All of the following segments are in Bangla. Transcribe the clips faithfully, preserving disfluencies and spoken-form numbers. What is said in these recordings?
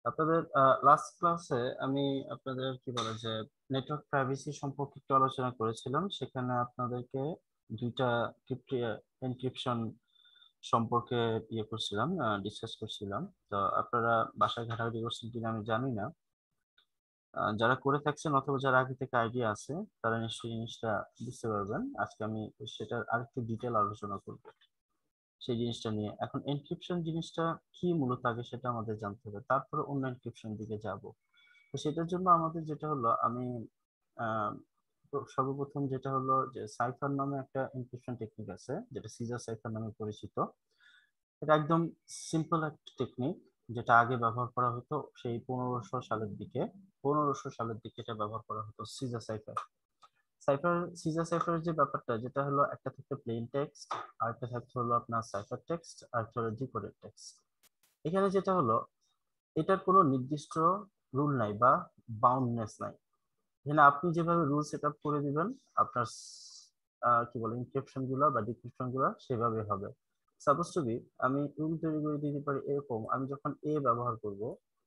আপনাদের লাস্ট ক্লাসে আমি আপনাদের কি বলে যে নেটওয়ার্ক প্রাইভেসি সম্পর্কে একটু আলোচনা করেছিলাম। সেখানে আপনাদেরকে দুইটা এনক্রিপশন সম্পর্কে ইয়ে করছিলাম, ডিসকাস করছিলাম। তো আপনারা বাসায় ঘাটাঘাটি করছেন কিনা আমি জানি না। আহ, যারা করে থাকছেন অথবা যারা আগে থেকে আইডিয়া আছে তারা নিশ্চয়ই জিনিসটা বুঝতে পারবেন। আজকে আমি সেটার আরেকটু ডিটেল আলোচনা করব সেই জিনিসটা নিয়ে। এখন এনক্রিপশন জিনিসটা কি মূলত আগে সেটা আমাদের জানতে হবে, তারপরে অন্য এনক্রিপশন দিকে যাব। তো সেটার জন্য আমাদের যেটা হলো, আমি আহ, তো সর্বপ্রথম যেটা হলো যে সাইফার নামে একটা এনক্রিপশন টেকনিক আছে, যেটা সিজার সাইফার নামে পরিচিত। এটা একদম সিম্পল একটা টেকনিক, যেটা আগে ব্যবহার করা হতো সেই পনেরোশো সালের দিকে। পনেরোশো সালের দিকে এটা ব্যবহার করা হতো সিজার সাইফার। সাইফার সিজার সাইফারের যে ব্যাপারটা, যেটা হলো একটা থাকতো প্লেন টেক্সট, আর একটা থাকতো হলো আপনার সাইফার টেক্সট, আর একটা হলো ডিকোডেড টেক্সট। এখানে যেটা হলো, এটার কোনো নির্দিষ্ট রুল নাই বা বাউন্ডনেস নাই। এখানে আপনি যেভাবে রুল সেট আপ করে দিবেন আপনার আহ, কি বলে ইনক্রিপশন গুলো বা ডিক্রিপশন গুলো সেভাবে হবে। সাপোজ টু বি, আমি রুল তৈরি করে দিতে পারি এরকম। আমি যখন এ ব্যবহার করব,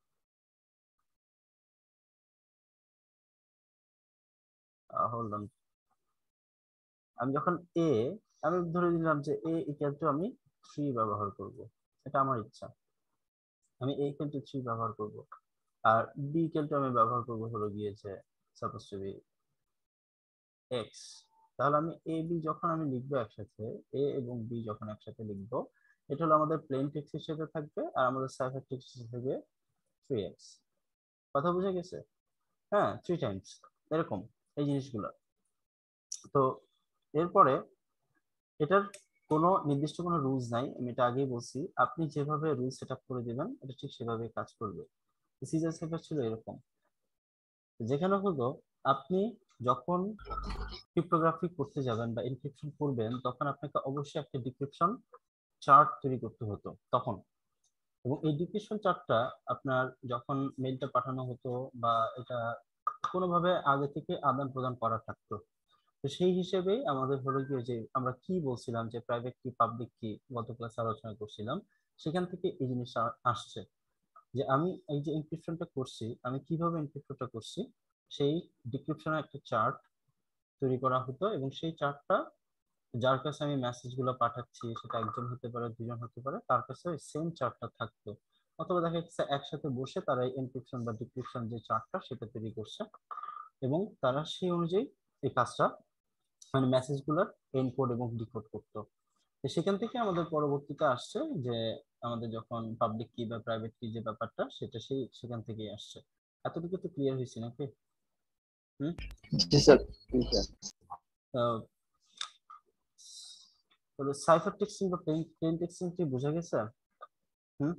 হোল্ড অন, আমি যখন এ আমি ধরে দিলাম যে এ ইকুয়াল টু আমি থ্রি ব্যবহার করব, এটা আমার ইচ্ছা। আমি এ ইকুয়াল টু থ্রি ব্যবহার করব। আর বি ইকুয়াল টু আমি ব্যবহার করব হলো গিয়েছে সাপোজ টু বি এক্স। তাহলে আমি এ বি যখন আমি লিখবো একসাথে, এ এবং বি যখন একসাথে লিখবো, এটা হলো আমাদের প্লেন টেক্সট হিসেবে থাকবে, আর আমাদের সাইফার টেক্সট হিসেবে থ্রি এক্স। কথা বুঝে গেছে? হ্যাঁ, থ্রি টাইমস এরকম এই জিনিসগুলো। তো এরপরে এটার কোনো নির্দিষ্ট কোনো রুলস নাই, আমি এটা আগেই বলছি। আপনি যেভাবে রুল সেট আপ করে দিবেন এটা ঠিক সেভাবে কাজ করবে। সিজার সাইফার ছিল এরকম, যেখানে হলো আপনি যখন ক্রিপ্টোগ্রাফি করতে যাবেন বা এনক্রিপশন করবেন, তখন আপনাকে অবশ্যই একটা ডিক্রিপশন চার্ট তৈরি করতে হতো তখন। এবং এই ডিক্রিপশন চার্টটা আপনার যখন মেলটা পাঠানো হতো বা এটা কোনোভাবে আগে থেকে আদান প্রদান করা থাকতো, তো সেই হিসেবেই আমাদের হলো কি, যে আমরা কি বলছিলাম যে প্রাইভেট কি পাবলিক কি গত ক্লাসে আলোচনা করছিলাম, সেখান থেকে এই জিনিসটা আসছে। যে আমি এই যে এনক্রিপশনটা করছি, আমি কিভাবে এনক্রিপ্টটা করছি, সেই ডিক্রিপশনের একটা চার্ট তৈরি করা হতো। এবং সেই চার্টটা যার কাছে আমি মেসেজ গুলো পাঠাচ্ছি, সেটা একজন হতে পারে, দুজন হতে পারে, তার কাছে সেম চার্টটা থাকতো। অথবা দেখা যাচ্ছে একসাথে বসে তারা এনক্রিপশন বা ডিক্রিপশন যে চার্টটা সেটা তৈরি করছে, এবং তারা সেই অনুযায়ী এই কাজটা, মানে মেসেজ গুলোর এনকোড এবং ডিকোড করতো। তো সেখান থেকে আমাদের পরবর্তীতে আসছে যে আমাদের যখন পাবলিক কি বা প্রাইভেট কি যে ব্যাপারটা, সেটা সেই সেখান থেকেই আসছে। এতটুকু তো ক্লিয়ার হয়েছে নাকি? হুম। জি স্যার। জি স্যার। সাইফার টেক্সটিং বা প্লেন টেক্সটিং কি বোঝা গেছে? হুম।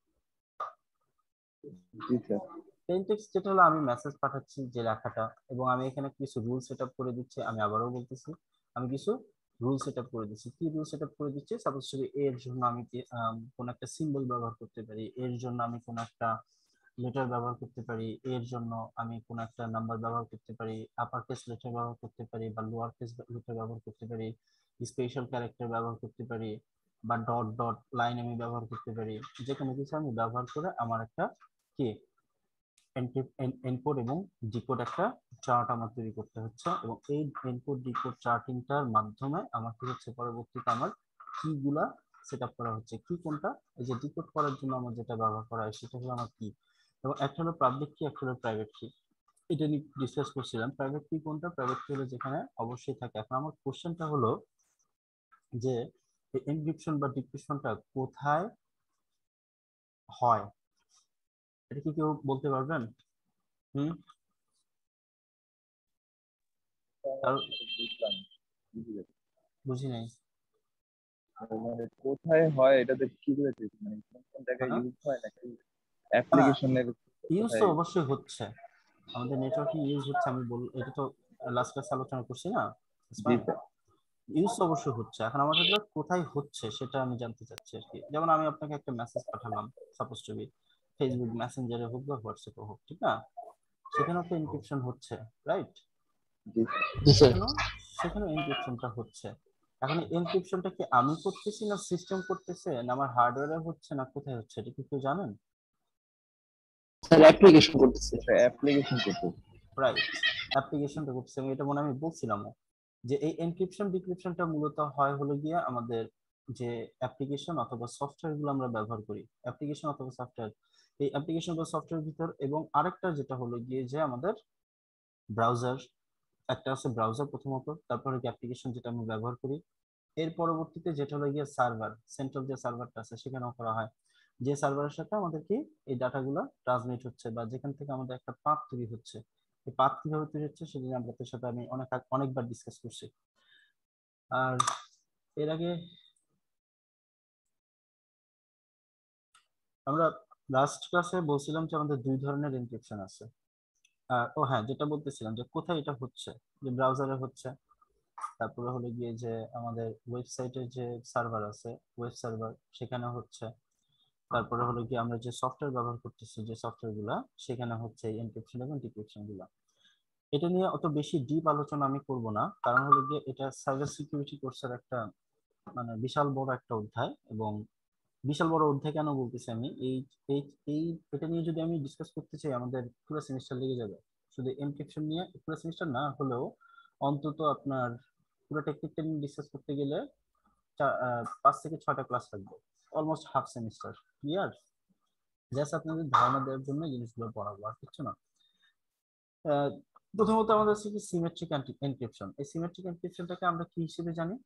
জি স্যার। প্লেন টেক্সট যেটা হলো আমি মেসেজ পাঠাচ্ছি যে লেখাটা, এবং আমি এখানে কিছু রুল সেট আপ করে দিচ্ছি। আমি আবারও বলতেছি, আমি কিছু রুল সেট আপ করে দিচ্ছি। কি রুল সেট আপ করে দিচ্ছি? সাপোজ এর জন্য আমি কি- আম, কোন একটা সিম্বল ব্যবহার করতে পারি, এর জন্য আমি কোন একটা লেটার ব্যবহার করতে পারি, এর জন্য আমি কোন একটা নাম্বার ব্যবহার করতে পারি, আপার কেস লেটার ব্যবহার করতে পারি বা লোয়ার কেস লেটার ব্যবহার করতে পারি, স্পেশাল ক্যারেক্টার ব্যবহার করতে পারি, বা ডট ডট লাইন আমি ব্যবহার করতে পারি। যে কোনো কিছু আমি ব্যবহার করে আমার একটা কি এনকোড এবং ডিকোড একটা চার্ট আমার তৈরি করতে হচ্ছে। এবং এই এনকোড ডিকোড চার্টিংটার মাধ্যমে আমাকে হচ্ছে পরবর্তীতে আমার কি গুলা সেট আপ করা হচ্ছে। কি কোনটা? এই যে ডিকোড করার জন্য আমার যেটা ব্যবহার করা হয় সেটা হলো আমার কি, এবং একটা হলো পাবলিক কি, একটা হলো প্রাইভেট কি। এটা নিয়ে ডিসকাস করছিলাম। প্রাইভেট কি কোনটা? প্রাইভেট কি হলো যেখানে অবশ্যই থাকে। এখন আমার কোশ্চেনটা হলো যে এনক্রিপশন বা ডিক্রিপশনটা কোথায় হয়, এটা কি কেউ বলতে পারবেন? হুম। আর বুঝলাম। বুঝি গেছি। বুঝি নাই। আর মানে কোথায় হয় এটাতে কি করে চেয়েছি, মানে কোন কোন জায়গায় হ্যাঁ, ইউজ হয় নাকি না, অ্যাপ্লিকেশনের ইউজ তো কোথায়? অবশ্যই হচ্ছে, আমাদের নেটওয়ার্কিং ইউজ হচ্ছে। আমি বল, এটা তো লাস্ট ক্লাস আলোচনা করছি না জি ইসমাইল? স্যার। ইউজ তো অবশ্যই হচ্ছে। এখন আমাদের হলো কোথায় হচ্ছে সেটা আমি জানতে চাচ্ছি আর কি। যেমন আমি আপনাকে একটা মেসেজ পাঠালাম, সাপোজ টু বি ফেসবুক মেসেঞ্জারে হোক বা হোয়াটসঅ্যাপে হোক, ঠিক না? সেখানেও তো এনক্রিপশন হচ্ছে, রাইট? জি জি স্যার। সেখানেও সেখানেও এনক্রিপশনটা হচ্ছে। এখন এনক্রিপশনটা কি আমি করতেছি, না সিস্টেম করতেছে, না আমার হার্ডওয়্যারে হচ্ছে, না কোথায় হচ্ছে, এটা কি কেউ জানেন? স্যার অ্যাপ্লিকেশন করতেছে। এটা অ্যাপ্লিকেশন করতে রাইট, অ্যাপ্লিকেশনটা করতেছে। এবং এটা মনে আমি বলছিলাম যে এই এনক্রিপশন ডিক্রিপশনটা মূলত হয় হলো গিয়ে আমাদের যে অ্যাপ্লিকেশন অথবা সফটওয়্যার গুলো আমরা ব্যবহার করি, অ্যাপ্লিকেশন অথবা সফটওয়্যার, এই অ্যাপ্লিকেশন বা সফটওয়্যার ভিতর, এবং আরেকটা যেটা হলো গিয়ে যে আমাদের ব্রাউজার, একটা আছে ব্রাউজার প্রথমত, তারপরে কি অ্যাপ্লিকেশন যেটা আমরা ব্যবহার করি, এর পরবর্তীতে যেটা হলো গিয়ে সার্ভার, সেন্ট্রাল যে সার্ভারটা আছে সেখানেও করা হয়, যে সার্ভারের সাথে আমাদের কি এই ডাটাগুলো ট্রান্সমিট হচ্ছে বা যেখান থেকে আমাদের একটা পাথ তৈরি হচ্ছে। এই পাথ কিভাবে তৈরি হচ্ছে সেটা নিয়ে আপনাদের সাথে আমি অনেক অনেকবার ডিসকাস করছি। আর এর আগে আমরা লাস্ট ক্লাসে বলছিলাম যে আমাদের দুই ধরনের এনক্রিপশন আছে। আর ও হ্যাঁ, যেটা বলতেছিলাম যে কোথায় এটা হচ্ছে, যে ব্রাউজারে হচ্ছে, তারপরে হলো গিয়ে যে আমাদের ওয়েবসাইটের যে সার্ভার আছে, ওয়েব সার্ভার, সেখানে হচ্ছে, তারপরে হলো গিয়ে আমরা যে সফটওয়্যার ব্যবহার করতেছি যে সফটওয়্যার গুলা, সেখানে হচ্ছে এনক্রিপশন এবং ডিক্রিপশন গুলা। এটা নিয়ে অত বেশি ডিপ আলোচনা আমি করব না, কারণ হলো গিয়ে এটা সাইবার সিকিউরিটি কোর্সের একটা মানে বিশাল বড় একটা অধ্যায়। এবং বিশাল বড় অধ্যায় কেন বলতেছি আমি, এই এই এই এটা নিয়ে যদি আমি ডিসকাস করতে চাই আমাদের পুরো সেমিস্টার লেগে যাবে। শুধু এনক্রিপশন নিয়ে পুরো সেমিস্টার না হলেও অন্তত আপনার পুরো টেকনিকটা নিয়ে ডিসকাস করতে গেলে চা- আহ, পাঁচ থেকে ছয়টা ক্লাস লাগবে, almost half semester. Clear? Just আপনাদের ধারণা দেওয়ার জন্য এই জিনিসগুলো পড়াবো, আর কিছু না। আহ, প্রথমত আমাদের হচ্ছে কি সিমেট্রিক এনক্রিপশন। এই সিমেট্রিক এনক্রিপশনটাকে আমরা কি হিসেবে জানি?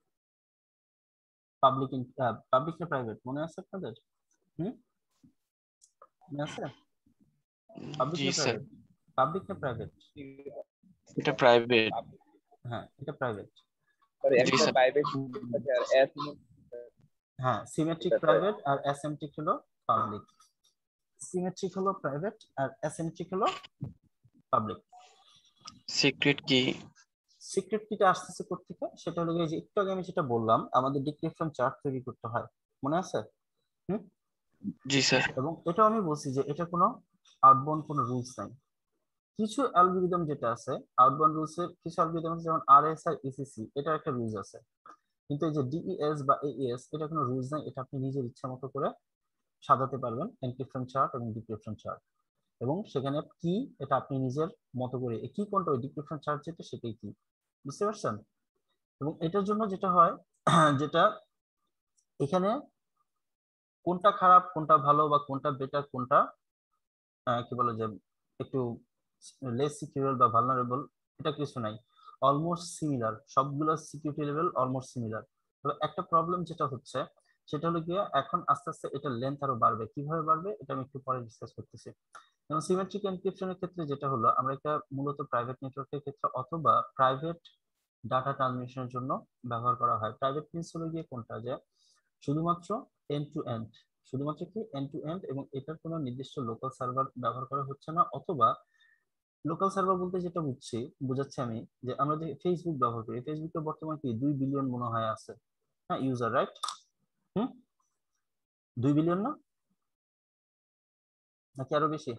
পাবলিক, পাবলিক না প্রাইভেট, মনে আছে আপনাদের? হুম, মনে আছে? পাবলিক জি না স্যার, প্রাইভেট? পাবলিক না প্রাইভেট? এটা প্রাইভেট। হ্যাঁ, এটা প্রাইভেট। সরি, জি একটা স্যার। প্রাইভেট আছে আর অ্যাসিমেট্রিক হ্যাঁ, সিমেট্রিক এটা প্রাইভেট আর অ্যাসিমেট্রিক হলো পাবলিক। সিমেট্রিক হলো প্রাইভেট আর অ্যাসিমেট্রিক হলো পাবলিক। Secret key? সিক্রেট কিটা আসতেছে কোত্থেকে, সেটা হলো গিয়ে যে একটু আগে আমি যেটা বললাম, আমাদের ডিক্রিপশন চার্ট তৈরি করতে হয়, মনে আছে? হুম। জি স্যার। এবং এটাও আমি বলছি যে এটা কোনো আউটবাউন্ড কোনো রুলস নাই। কিছু অ্যালগরিদম যেটা আছে, আউটবাউন্ড রুলস এর কিছু অ্যালগরিদম আছে, যেমন আরএস আর ইসিসি, এটা একটা রুলস আছে। কিন্তু এই যে ডিইএস বা এইএস, এটা কোনো রুলস নাই, এটা আপনি নিজের ইচ্ছা মতো করে সাজাতে পারবেন এনক্রিপশন চার্ট এবং ডিক্রিপশন চার্ট। এবং সেখানে কি, এটা আপনি নিজের মতো করে কি কোনটা, ওই ডিক্রিপশন চার্ট যেটা সেটাই কি, বুঝতে পারছেন? এবং এটার জন্য যেটা হয় যেটা এখানে কোনটা খারাপ কোনটা ভালো বা কোনটা বেটার কোনটা আহ, কি বলে যে একটু লেস সিকিউর বা ভালনারেবল, এটা কিছু নাই, অলমোস্ট সিমিলার, সবগুলো সিকিউরিটি লেভেল অলমোস্ট সিমিলার। তবে একটা প্রবলেম যেটা হচ্ছে সেটা হলো গিয়ে এখন আস্তে আস্তে এটা লেন্থ আরো বাড়বে। কিভাবে বাড়বে এটা আমি একটু পরে ডিসকাস করতেছি। যেমন সিমেট্রিক এনক্রিপশনের ক্ষেত্রে যেটা হলো, আমরা এটা মূলত প্রাইভেট নেটওয়ার্কের ক্ষেত্রে অথবা প্রাইভেট ডাটা ট্রান্সমিশনের জন্য ব্যবহার করা হয়। প্রাইভেট মিনস হলো গিয়ে কোনটা, যে শুধুমাত্র এন্ড টু এন্ড, শুধুমাত্র কি এন্ড টু এন্ড, এবং এটার কোনো নির্দিষ্ট লোকাল সার্ভার ব্যবহার করা হচ্ছে না। অথবা লোকাল সার্ভার বলতে যেটা বুঝছি বুঝাচ্ছি আমি, যে আমরা যে ফেসবুক ব্যবহার করি, ফেসবুকে বর্তমানে কি দুই বিলিয়ন মনে হয় আছে, হ্যাঁ, ইউজার, রাইট? হুম, দুই বিলিয়ন না, নাকি আরো বেশি?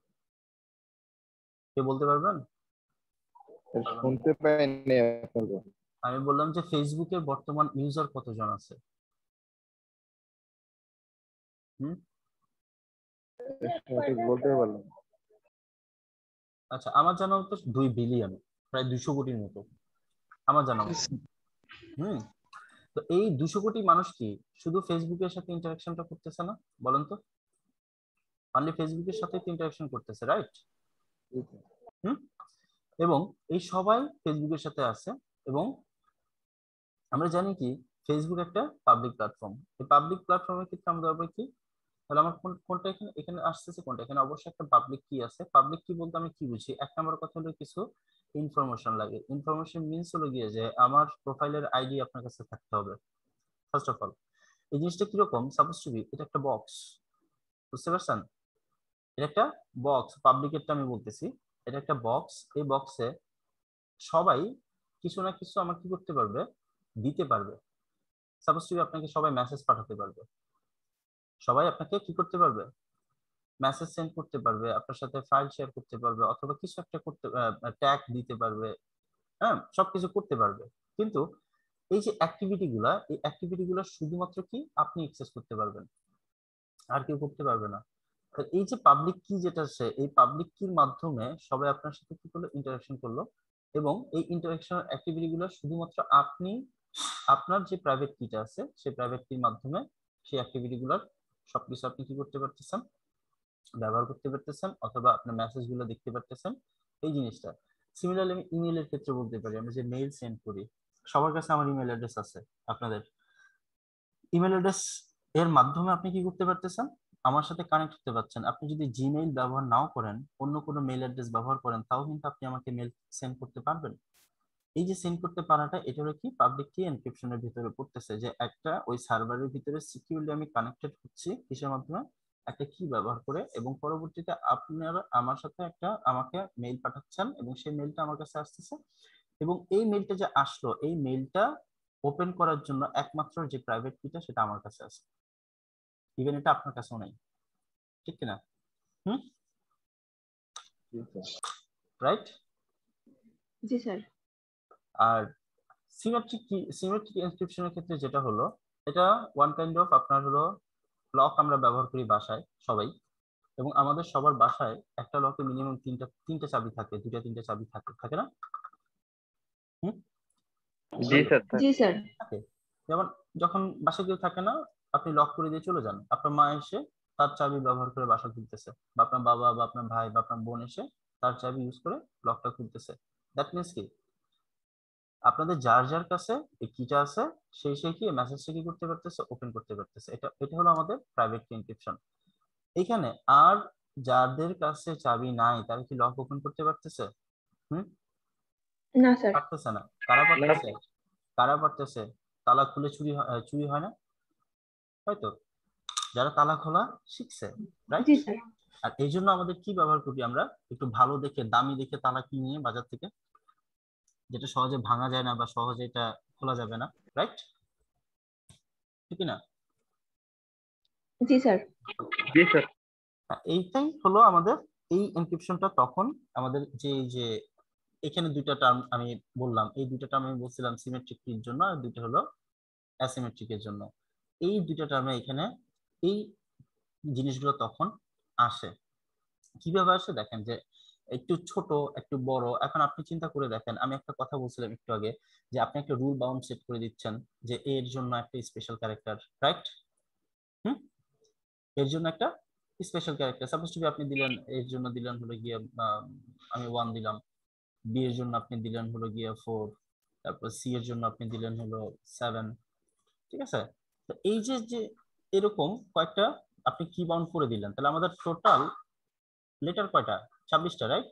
কে বলতে পারবেন? পারবেন না। শুনতে পাইনি আপনার কথা। আমি বললাম যে ফেসবুকে বর্তমান ইউজার কতজন আছে? হুম, সঠিক বলতে পারলাম না। আচ্ছা, আমার জানা মতো দুই বিলিয়ন, প্রায় দুইশো কোটির মতো আমার জানা মতো। হুম। তো এই দুশো কোটি মানুষ কি শুধু ফেসবুকের সাথে ইন্টারাকশনটা করতেছে না, বলেন তো? অনলি ফেসবুকের সাথে তো ইন্টারাকশন করতেছে, রাইট? হুম। এবং এই সবাই ফেসবুকের সাথে আছে। এবং আমরা জানি কি ফেসবুক একটা পাবলিক প্ল্যাটফর্ম। এই পাবলিক প্ল্যাটফর্মের ক্ষেত্রে আমরা ধরবো কি, তাহলে আমার কোন কোনটা এখানে এখানে আসতেছে কোনটা, এখানে অবশ্যই একটা পাবলিক কি আছে। পাবলিক কি বলতে আমি কি বুঝি, এক নম্বর কথা হলো কিছু ইনফরমেশন লাগে। ইনফরমেশন মিনস হলো গিয়ে যে আমার প্রোফাইলের আইডি আপনার কাছে থাকতে হবে ফার্স্ট অফ অল। এই জিনিসটা কিরকম, সাপোজ টু বি এটা একটা বক্স, বুঝতে পারছেন? এটা একটা বক্স, পাবলিকেরটা আমি বলতেছি, এটা একটা বক্স। এই বক্সে সবাই কিছু না কিছু আমাকে কি করতে পারবে, দিতে পারবে। সাপোজ টু বি আপনাকে সবাই মেসেজ পাঠাতে পারবে, সবাই আপনাকে কি করতে পারবে, মেসেজ সেন্ড করতে পারবে, আপনার সাথে ফাইল শেয়ার করতে পারবে, অথবা কিছু একটা করতে, ট্যাগ দিতে পারবে, হ্যাঁ, সবকিছু করতে পারবে। কিন্তু এই যে অ্যাক্টিভিটি গুলা, এই অ্যাক্টিভিটি গুলা শুধুমাত্র কি আপনি অ্যাক্সেস করতে পারবেন, আর কেউ করতে পারবে না। এই যে পাবলিক কি যেটা আছে, এই পাবলিক কির মাধ্যমে সবাই আপনার সাথে কি করলো, ইন্টারাকশন করলো, এবং এই ইন্টারাকশন অ্যাক্টিভিটি গুলো শুধুমাত্র আপনি আপনার যে প্রাইভেট কিটা আছে সেই প্রাইভেট কির মাধ্যমে সেই অ্যাক্টিভিটি গুলোর সবকিছু আপনি কি করতে পারতেছেন, ব্যবহার করতে পারতেছেন, অথবা আপনার মেসেজ গুলো দেখতে পারতেছেন, এই জিনিসটা। সিমিলারলি আমি ইমেইলের ক্ষেত্রে বলতে পারি, আমরা যে মেইল সেন্ড করি, সবার কাছে আমার ইমেল অ্যাড্রেস আছে, আপনাদের ইমেল অ্যাড্রেস এর মাধ্যমে আপনি কি করতে পারতেছেন, আমার সাথে কানেক্ট হতে পারছেন। আপনি যদি জিমেইল ব্যবহার নাও করেন, অন্য কোনো মেইল অ্যাড্রেস ব্যবহার করেন, তাও কিন্তু আপনি আমাকে মেইল সেন্ড করতে পারবেন। এই যে সেন্ড করতে পারাটা, এটা হলো কি পাবলিক কি এনক্রিপশনের ভিতরে পড়তেছে, যে একটা ওই সার্ভারের ভিতরে সিকিউরলি আমি কানেক্টেড হচ্ছি কিসের মাধ্যমে, একটা কি ব্যবহার করে, এবং পরবর্তীতে আপনারা আমার সাথে একটা আমাকে মেইল পাঠাচ্ছেন এবং সেই মেইলটা আমার কাছে আসতেছে, এবং এই মেইলটা যে আসলো, এই মেইলটা ওপেন করার জন্য একমাত্র যে প্রাইভেট কিটা সেটা আমার কাছে আছে, ইভেন এটা আপনার কাছেও নাই, ঠিক কিনা? হুম, রাইট। জি স্যার। আর সিমেট্রিক কি, সিমেট্রিক এনক্রিপশনের ক্ষেত্রে যেটা হলো, এটা ওয়ান কাইন্ড অফ আপনার হলো লক আমরা ব্যবহার করি বাসায় সবাই, এবং আমাদের সবার বাসায় একটা লকে মিনিমাম তিনটা তিনটা চাবি থাকে, দুইটা তিনটা চাবি থাকে, থাকে না? হুম, জি স্যার। জি স্যার। থাকে। যেমন যখন বাসায় কেউ থাকে না, আপনি লক করে দিয়ে চলে যান, আপনার মা এসে তার চাবি ব্যবহার করে বাসা খুলতেছে, বা আপনার বাবা বা আপনার ভাই বা আপনার বোন এসে তার চাবি ইউজ করে লকটা খুলতেছে। দ্যাট মিনস কি, আপনাদের যার যার কাছে এই কিটা আছে, সেই সেই কি মেসেজটা কি করতে পারতেছে, ওপেন করতে পারতেছে। এটা এটা হলো আমাদের প্রাইভেট কি এনক্রিপশন। এখানে আর যাদের কাছে চাবি নাই, তারা কি লক ওপেন করতে পারতেছে? হুম, না স্যার। পারতেছে না। কারা পারতেছে? কারা পারতেছে? তালা খুলে চুরি হয়- আহ, চুরি হয় না, হয়তো যারা তালা খোলা শিখছে, রাইট? জি স্যার। আর এই জন্য আমাদের কি ব্যবহার করি আমরা, একটু ভালো দেখে দামি দেখে তালা কিনে বাজার থেকে, যেটা সহজে ভাঙা যায় না বা সহজে এটা খোলা যাবে না, রাইট? ঠিক না? জি স্যার। জি স্যার। এইটাই হলো আমাদের এই এনক্রিপশনটা। তখন আমাদের যে যে এখানে দুইটা টার্ম আমি বললাম, এই দুইটা টার্ম আমি বলছিলাম সিমেট্রিক এর জন্য, আর দুইটা হলো অ্যাসিমেট্রিক এর জন্য। এই দুইটা টার্মে এখানে এই জিনিসগুলো তখন আসে। কিভাবে আসে দেখেন, যে একটু ছোট একটু বড়। এখন আপনি চিন্তা করে দেখেন, আমি একটা কথা বলছিলাম একটু আগে, যে আপনি একটা রুল বাউন্ড সেট করে দিচ্ছেন যে এর জন্য একটা স্পেশাল ক্যারেক্টার, রাইট? হুম, এর জন্য একটা special character suppose to be আপনি দিলেন, এর জন্য দিলেন হলো গিয়ে আহ, আমি ওয়ান দিলাম, বি এর জন্য আপনি দিলেন হলো গিয়ে ফোর, তারপর সি এর জন্য আপনি দিলেন হলো সেভেন, ঠিক আছে? তো এই যে যে এরকম কয়েকটা আপনি কি বাউন্ড করে দিলেন, তাহলে আমাদের টোটাল লেটার কয়টা? ছাব্বিশটা, রাইট?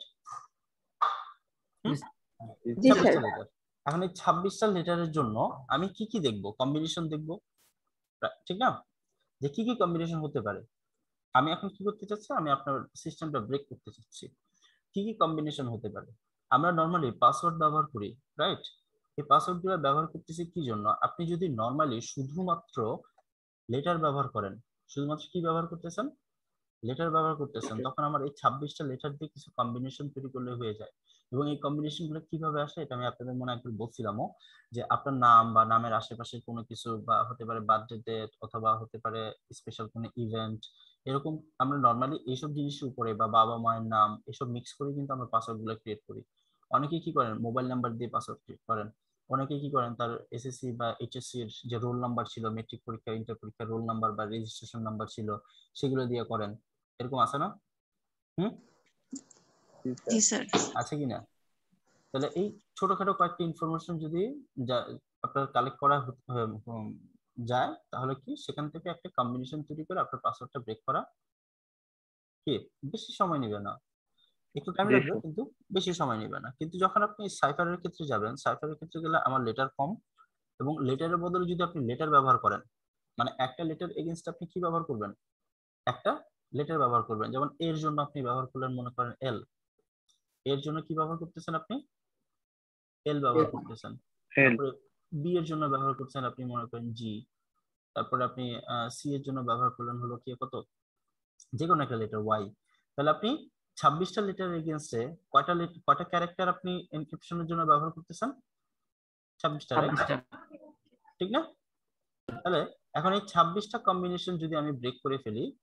জি স্যার। ছাব্বিশটা লেটার। এখন এই ছাব্বিশটা লেটারের জন্য আমি কি কি দেখবো, কম্বিনেশন দেখবো, ঠিক না? যে কি কি কম্বিনেশন হতে পারে। আমি এখন কি করতে চাচ্ছি, আমি আপনার সিস্টেমটা ব্রেক করতে চাচ্ছি। কি কি কম্বিনেশন হতে পারে? আমরা নর্মালি পাসওয়ার্ড ব্যবহার করি, রাইট? এই পাসওয়ার্ড গুলো ব্যবহার করতেছি কি জন্য? আপনি যদি নর্মালি শুধুমাত্র লেটার ব্যবহার করেন, শুধুমাত্র কি ব্যবহার করতেছেন, লেটার ব্যবহার করতেছেন, তখন আমার এই ছাব্বিশটা লেটার দিয়ে কিছু কম্বিনেশন তৈরি করলে হয়ে যায়। এবং এই কম্বিনেশন গুলো কিভাবে আসে, এটা আমি আপনাদের মনে একবার বলছিলামও, যে আপনার নাম বা নামের আশেপাশে কোনো কিছু, বা হতে পারে বার্থডে ডেট, অথবা হতে পারে স্পেশাল কোনো ইভেন্ট, এরকম আমরা নর্মালি এইসব জিনিসের উপরে, বা বাবা মায়ের নাম, এসব মিক্স করে কিন্তু আমরা পাসওয়ার্ড গুলো ক্রিয়েট করি। অনেকে কি করেন, মোবাইল নাম্বার দিয়ে পাসওয়ার্ড ক্রিয়েট করেন। অনেকে কি করেন, তার এসএসসি বা এইচএসসি এর যে রোল নাম্বার ছিল, মেট্রিক পরীক্ষা ইন্টার পরীক্ষার রোল নাম্বার বা রেজিস্ট্রেশন নাম্বার ছিল, সেগুলো দিয়ে করেন। এরকম আছে না? হুম, জি স্যার। আছে কিনা? তাহলে এই ছোটখাটো কয়েকটা ইনফরমেশন যদি যা- আপনার কালেক্ট করা হত- উম, যায়, তাহলে কি সেখান থেকে একটা কম্বিনেশন তৈরি করে আপনার পাসওয়ার্ডটা ব্রেক করা কি বেশি সময় নেবে না, একটু টাইম জি লাগবে স্যার। কিন্তু বেশি সময় নেবে না। কিন্তু যখন আপনি সাইফারের ক্ষেত্রে যাবেন, সাইফারের ক্ষেত্রে গেলে আমার লেটার কম, এবং লেটারের বদলে যদি আপনি লেটার ব্যবহার করেন, মানে একটা লেটার এগেইনস্ট আপনি কি ব্যবহার করবেন, একটা লেটার ব্যবহার করবেন। যেমন এর জন্য আপনি ব্যবহার করলেন মনে করেন এল, এর জন্য কি ব্যবহার করতেছেন আপনি, এল ব্যবহার করতেছেন। হেল্প। তারপরে বি এর জন্য ব্যবহার করছেন আপনি মনে করেন জি। তারপরে আপনি সি এর জন্য ব্যবহার করলেন হলো কি কত, যে কোনো একটা লেটার ওয়াই। তাহলে আপনি ছাব্বিশটা লেটার এগেইনস্টে কয়টা লেট- কয়টা ক্যারেক্টার আপনি এনক্রিপশনের জন্য ব্যবহার করতেছেন? ছাব্বিশটা, রাইট? ঠিক না? তাহলে এখন এই ছাব্বিশটা কম্বিনেশন যদি আমি ব্রেক করে ফেলি,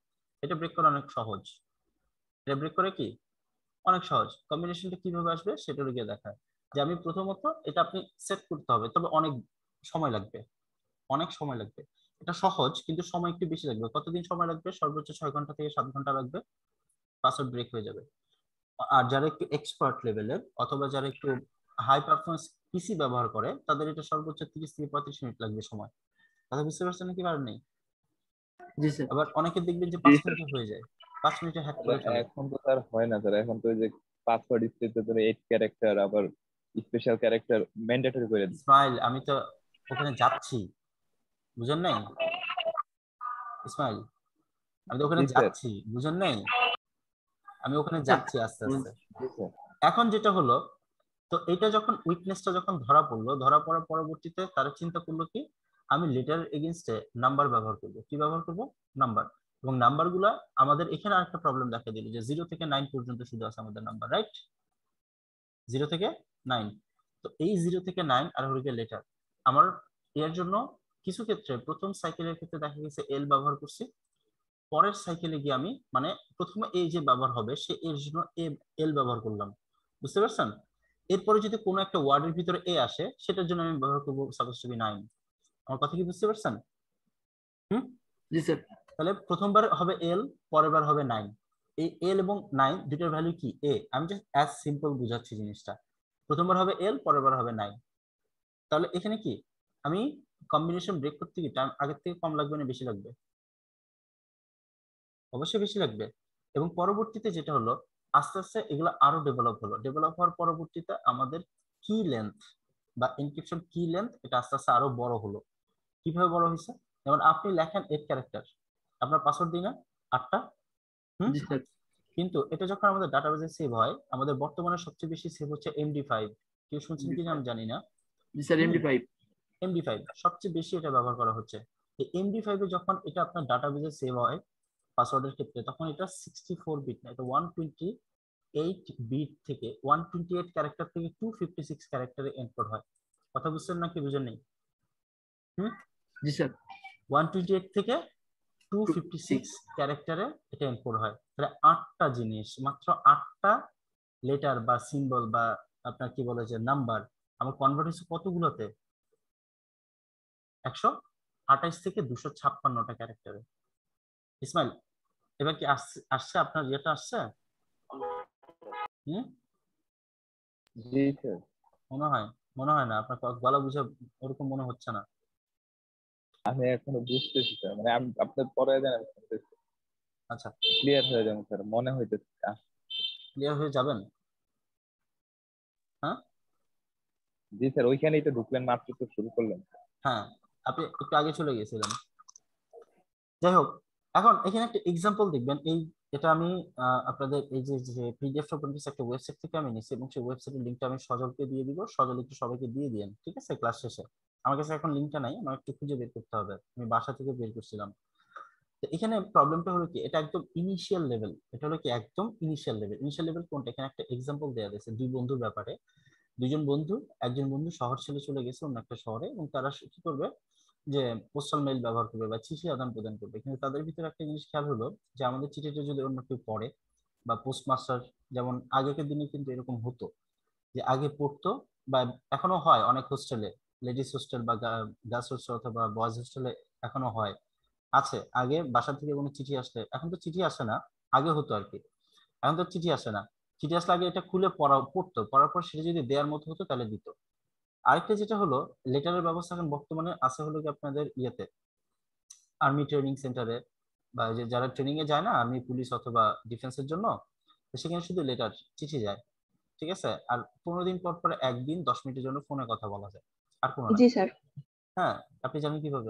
এটা ব্রেক করা অনেক সহজ। এটা ব্রেক করে কি অনেক সহজ। কম্বিনেশনটা কিভাবে আসবে সেটা গিয়ে দেখায় যে আমি প্রথমত এটা আপনি সেট করতে হবে, তবে অনেক সময় লাগবে, অনেক সময় লাগবে। এটা সহজ কিন্তু সময় একটু বেশি লাগবে। কতদিন সময় লাগবে? সর্বোচ্চ ছয় ঘন্টা থেকে সাত ঘন্টা লাগবে, পাসওয়ার্ড ব্রেক হয়ে যাবে। আর যারা একটু এক্সপার্ট লেভেলের অথবা যারা একটু হাই পারফরমেন্স পিসি ব্যবহার করে তাদের এটা সর্বোচ্চ তিরিশ থেকে পঁয়ত্রিশ মিনিট লাগবে সময়। কথা বুঝতে পারছেন নাকি? পারেন নেই? জি স্যার। আবার অনেকে দেখবেন যে পাঁচ মিনিটে হয়ে যায়, পাঁচ মিনিটে হ্যাক করে ফেলে। এখন তো স্যার হয় না স্যার, এখন তো ওই যে পাসওয়ার্ড স্পেসে ধরে এইট ক্যারেক্টার আবার স্পেশাল ক্যারেক্টার ম্যান্ডেটরি করে দিচ্ছে। ইসমাইল আমি তো ওখানে যাচ্ছি, বুঝেন নাই? ইসমাইল আমি তো ওখানে জি স্যার। যাচ্ছি, বুঝেন নাই? আমি ওখানে যাচ্ছি আস্তে আস্তে। জি স্যার। এখন যেটা হলো, তো এটা যখন উইকনেসটা যখন ধরা পড়লো, ধরা পড়ার পরবর্তীতে তারা চিন্তা করলো কি আমি লেটারের এগেইনস্টে নাম্বার ব্যবহার করব। কি ব্যবহার করব? নাম্বার। এবং নাম্বারগুলা আমাদের এখানে আরেকটা প্রবলেম দেখা দিল যে জিরো থেকে নাইন পর্যন্ত শুধু আছে আমাদের নাম্বার, রাইট? জিরো থেকে নাইন। তো এই জিরো থেকে নাইন আর হলো গিয়ে লেটার। আমার এর জন্য কিছু ক্ষেত্রে প্রথম সাইকেলের ক্ষেত্রে দেখা গেছে এল ব্যবহার করছি, পরের সাইকেলে গিয়ে আমি মানে প্রথমে এই যে ব্যবহার হবে সে এর জন্য এ এল ব্যবহার করলাম, বুঝতে পারছেন? এরপরে যদি কোনো একটা ওয়ার্ডের ভিতরে এ আসে সেটার জন্য আমি ব্যবহার করবো সাপোজ টু বি নাইন। আমার কথা কি বুঝতে পারছেন? হুম, জি স্যার। তাহলে প্রথমবার হবে এল, পরের বার হবে নাইন। এই এল এবং নাইন দুটোর ভ্যালু কি? এ। আমি জাস্ট অ্যাজ সিম্পল বুঝাচ্ছি জিনিসটা। প্রথমবার হবে এল, পরের বার হবে নাইন। তাহলে এখানে কি আমি কম্বিনেশন ব্রেক করতে কি টাইম আগের থেকে কম লাগবে না বেশি লাগবে? অবশ্যই বেশি লাগবে। এবং পরবর্তীতে যেটা হলো আস্তে আস্তে এগুলো আরো ডেভেলপ হলো। ডেভেলপ হওয়ার পরবর্তীতে আমাদের কি লেন্থ বা এনক্রিপশন কি লেন্থ এটা আস্তে আস্তে আরো বড় হলো। কিভাবে বড় হয়েছে? যেমন আপনি লেখেন এইট ক্যারেক্টার, আপনার পাসওয়ার্ড দিই না আটটা? হুম, জি স্যার। কিন্তু এটা যখন আমাদের ডাটাবেজে সেভ হয়, আমাদের বর্তমানে সবচেয়ে বেশি সেভ হচ্ছে এমডি ফাইভ। কেউ শুনছেন কিনা আমি জানি না। জি sir. MD five. MD five সবচেয়ে বেশি এটা ব্যবহার করা হচ্ছে। এই এমডি ফাইভ এ যখন এটা আপনার ডাটাবেজে সেভ হয় পাসওয়ার্ডের ক্ষেত্রে, তখন এটা সিক্সটি ফোর বিট না, এটা ওয়ান টোয়েন্টি এইট বিট থেকে ওয়ান টোয়েন্টি এইট ক্যারেক্টার থেকে টু ফিফটি সিক্স ক্যারেক্টারে এনকোড হয়। কথা বুঝছেন নাকি বুঝেন নেই? হুম, জি স্যার। ওয়ান টোয়েন্টি এইট থেকে টু ফিফটি সিক্স ক্যারেক্টারে এটা এনকোড হয়। তাহলে আটটা জিনিস, মাত্র আটটা লেটার বা সিম্বল বা আপনার কি বলে যে নাম্বার আমার কনভার্ট হয়েছে কতগুলোতে? একশো আঠাইশ থেকে দুশো ছাপ্পান্নটা ক্যারেক্টারে। ইসমাইল এবার কি আসছে আসছে আপনার ইয়েটা আসছে? হুম, জি স্যার। মনে হয় মনে হয় না, আপনার গলা বুঝে ওরকম মনে হচ্ছে না। আমি এখনো বুঝতেছি স্যার, মানে আমি আপনার পরে দেন আমি শুনতেছি। আচ্ছা, ক্লিয়ার হয়ে যাবে স্যার মনে হইতেছে। ক্লিয়ার হয়ে যাবেন? হ্যাঁ জি স্যার, ওইখানেই তো ঢুকলেন মাত্র তো শুরু করলেন। হ্যাঁ, আপনি একটু আগে চলে গিয়েছিলেন। যাই হোক, এখন এখানে একটা এক্সাম্পল দেখবেন। এই এটা আমি আহ, আপনাদের এই যে যে পিডিএফ টোয়েন্টি একটা ওয়েবসাইট থেকে আমি নিচ্ছি এবং সেই ওয়েবসাইটের লিঙ্কটা আমি সজলকে দিয়ে দিব। সজল একটু সবাইকে দিয়ে দিন, ঠিক আছে? ক্লাস শেষে আমার কাছে এখন লিঙ্কটা নাই, আমার একটু খুঁজে বের করতে হবে, আমি বাসা থেকে বের করছিলাম। তো এখানে প্রবলেমটা হলো কি, এটা একদম ইনিশিয়াল লেভেল। এটা হলো কি একদম ইনিশিয়াল লেভেল। ইনিশিয়াল লেভেল কোনটা? এখানে একটা এক্সাম্পল দেওয়া আছে দুই বন্ধুর ব্যাপারে। দুইজন বন্ধু, একজন বন্ধু শহর ছেড়ে চলে গেছে অন্য একটা শহরে এবং তারা কি করবে যে পোস্টাল মেইল ব্যবহার করবে বা চিঠি আদান প্রদান করবে। কিন্তু তাদের ভিতরে একটা জিনিস খেয়াল হলো যে আমাদের চিঠিটা যদি অন্য কেউ পড়ে বা পোস্টমাস্টার, যেমন আগেকার দিনে কিন্তু এরকম হতো যে আগে পড়তো বা এখনো হয় অনেক হোস্টেলে, লেডিস হোস্টেল বা গার্লস হোস্টেল অথবা বয়েজ হোস্টেলে এখনো হয়, আছে। আগে বাসা থেকে কোনো চিঠি আসলে, এখন তো চিঠি আসে না, আগে হতো আর কি। এখন তো চিঠি আসে না, চিঠি আসলে আগে এটা খুলে পড়া পড়তো, পড়ার পর সেটা যদি দেওয়ার মতো হতো তাহলে দিত। আরেকটা যেটা হলো লেটারের ব্যবস্থা এখন বর্তমানে আছে হলো কি আপনাদের ইয়েতে আর্মি ট্রেনিং সেন্টারে বা যে যারা ট্রেনিং এ যায় না আর্মি পুলিশ অথবা ডিফেন্সের জন্য, তো সেখানে শুধু লেটার চিঠি যায়, ঠিক আছে? আর পনেরো দিন পর পর একদিন দশ মিনিটের জন্য ফোনে কথা বলা যায়, আর কোনো না। জি স্যার। হ্যাঁ, আপনি জানেন কিভাবে?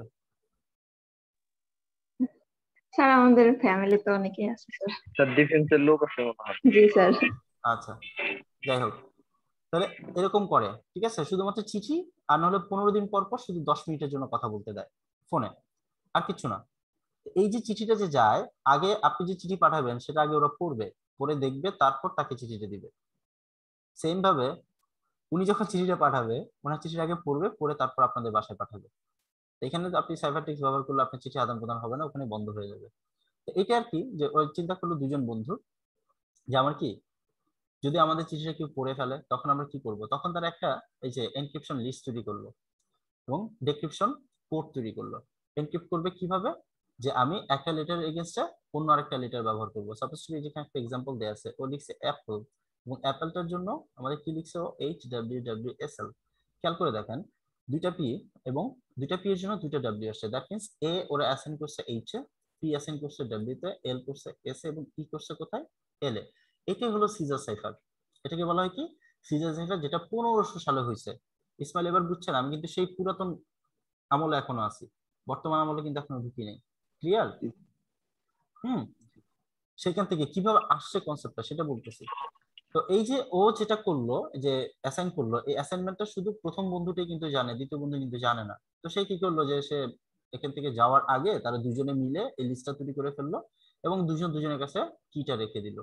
স্যার আমাদের ফ্যামিলিতে অনেকেই আছে স্যার। স্যার ডিফেন্সের লোক আছে মনে হয়। জি স্যার। আচ্ছা, যাই হোক, তাহলে এরকম করে, ঠিক আছে? শুধুমাত্র চিঠি, আর নাহলে পনেরো দিন পর পর শুধু দশ মিনিটের জন্য কথা বলতে দেয় ফোনে, আর কিছু না। এই যে চিঠিটা যে যায়, আগে আপনি যে চিঠি পাঠাবেন সেটা আগে ওরা পড়বে, পড়ে দেখবে, তারপর তাকে চিঠিটা দিবে। সেম ভাবে উনি যখন চিঠিটা পাঠাবে ওনার চিঠিটা আগে পড়বে, পড়ে তারপর আপনাদের বাসায় পাঠাবে। এখানে আপনি সাইফারটেক্সট ব্যবহার করলে আপনার চিঠি আদান প্রদান হবে না, ওখানে বন্ধ হয়ে যাবে। এটা আর কি, যে ওই চিন্তা করলো দুজন বন্ধু যে আমার কি যদি আমাদের চিঠিটা কেউ পড়ে ফেলে তখন আমরা কি করব। তখন তারা একটা এই যে এনক্রিপশন লিস্ট তৈরি করলো এবং ডেক্রিপশন কোড তৈরি করলো। এনক্রিপ্ট করবে কিভাবে, যে আমি একটা লেটার এগেইনস্টে অন্য আরেকটা লেটার ব্যবহার করব। সাপোজ টু যেখানে একটা এক্সাম্পল দেয়া আছে, ও লিখছে অ্যাপল, এবং অ্যাপলটার জন্য আমাদের কি লিখছে O H W W S L. খেয়াল করে দেখেন দুইটা পি এবং দুইটা পি এর জন্য দুইটা ডাব্লিউ আসছে। দ্যাট মিন্স এ ওরা অ্যাসাইন করছে এইচ এ, পি অ্যাসাইন করছে ডাব্লিউ তে, এল করছে এস এ, এবং ই করছে কোথায় এল এ। এটাই হলো সিজার সাইফার। এটাকে বলা হয় কি সিজার সাইফার, যেটা পনেরোশো সালে হয়েছে। ইসমাইল এবার বুঝছেন, আমি কিন্তু সেই পুরাতন আমলে এখনো আছি, বর্তমান আমলে কিন্তু এখনো ঢুকি নেই। ক্লিয়ার? হুম সেখান থেকে কিভাবে আসছে কনসেপ্টটা সেটা বলতেছি। তো এই যে ও যেটা করলো, যে অ্যাসাইন করলো, এই অ্যাসাইনমেন্টটা শুধু প্রথম বন্ধুটাই কিন্তু জানে, দ্বিতীয় বন্ধু কিন্তু জানে না। তো সে কি করলো, যে সে এখান থেকে যাওয়ার আগে তারা দুজনে মিলে এই লিস্টটা তৈরি করে ফেললো এবং দুজন দুজনের কাছে কিটা রেখে দিল।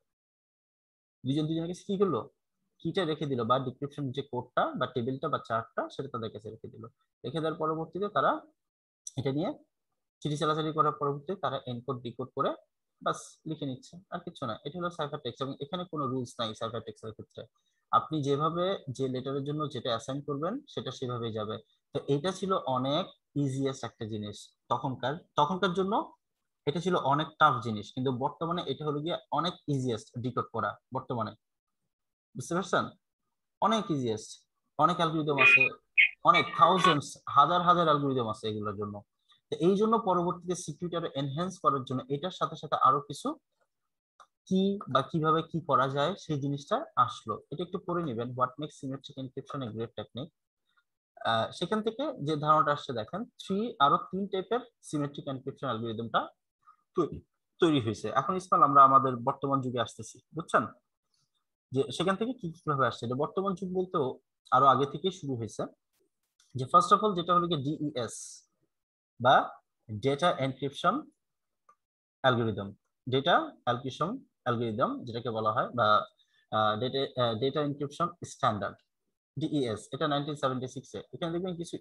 দুজন দুজনের কাছে কি করলো, কিটা রেখে দিল, বা ডিসক্রিপশন যে কোডটা বা টেবিলটা বা চার্টটা সেটা তাদের কাছে রেখে দিল। রেখে দেওয়ার পরবর্তীতে তারা এটা নিয়ে চিঠি চালাচালি করার পরবর্তীতে তারা এনকোড ডিকোড করে বাস লিখে নিচ্ছে, আর কিছু না। এটা হলো সাইফার টেক্সট, এবং এখানে কোনো রুলস নাই সাইফার টেক্সটের ক্ষেত্রে। আপনি যেভাবে যে লেটারের জন্য যেটা অ্যাসাইন করবেন সেটা সেভাবেই যাবে। তো এটা ছিল অনেক ইজিয়েস্ট একটা জিনিস তখনকার তখনকার জন্য। এটা ছিল অনেক টাফ জিনিস, কিন্তু বর্তমানে এটা হলো গিয়ে অনেক ইজিয়েস্ট ডিকোড করা বর্তমানে। বুঝতে পারছেন? অনেক ইজিয়েস্ট। অনেক অ্যালগরিদম আছে, অনেক থাউজেন্ডস হাজার হাজার অ্যালগরিদম আছে এগুলোর জন্য। তো এই জন্য পরবর্তীতে সিকিউরিটি আরো এনহ্যান্স করার জন্য এটার সাথে সাথে আরো কিছু কি বা কিভাবে কি করা যায় সেই জিনিসটা আসলো। এটা একটু পড়ে নেবেন, what makes symmetric encryption a great technique. সেখান থেকে যে ধারণাটা আসছে দেখেন, থ্রি আরো তিন টাইপের সিমেট্রিক এনক্রিপশন অ্যালগরিদমটা তৈরি হয়েছে। এখন ইসমাইল আমরা আমাদের বর্তমান যুগে আসতেছি, বুঝছেন, যে সেখান থেকে কি কিভাবে আসছে। এটা বর্তমান যুগ বলতেও আরো আগে থেকে শুরু হয়েছে। যে ফার্স্ট অফ অল যেটা হলো গিয়ে ডিইএস বা data encryption algorithm, data encryption algorithm যেটাকে বলা হয়, বা data data encryption standard DES. এটা নাইনটিন সেভেন্টি সিক্স এ। এখানে দেখবেন কিছু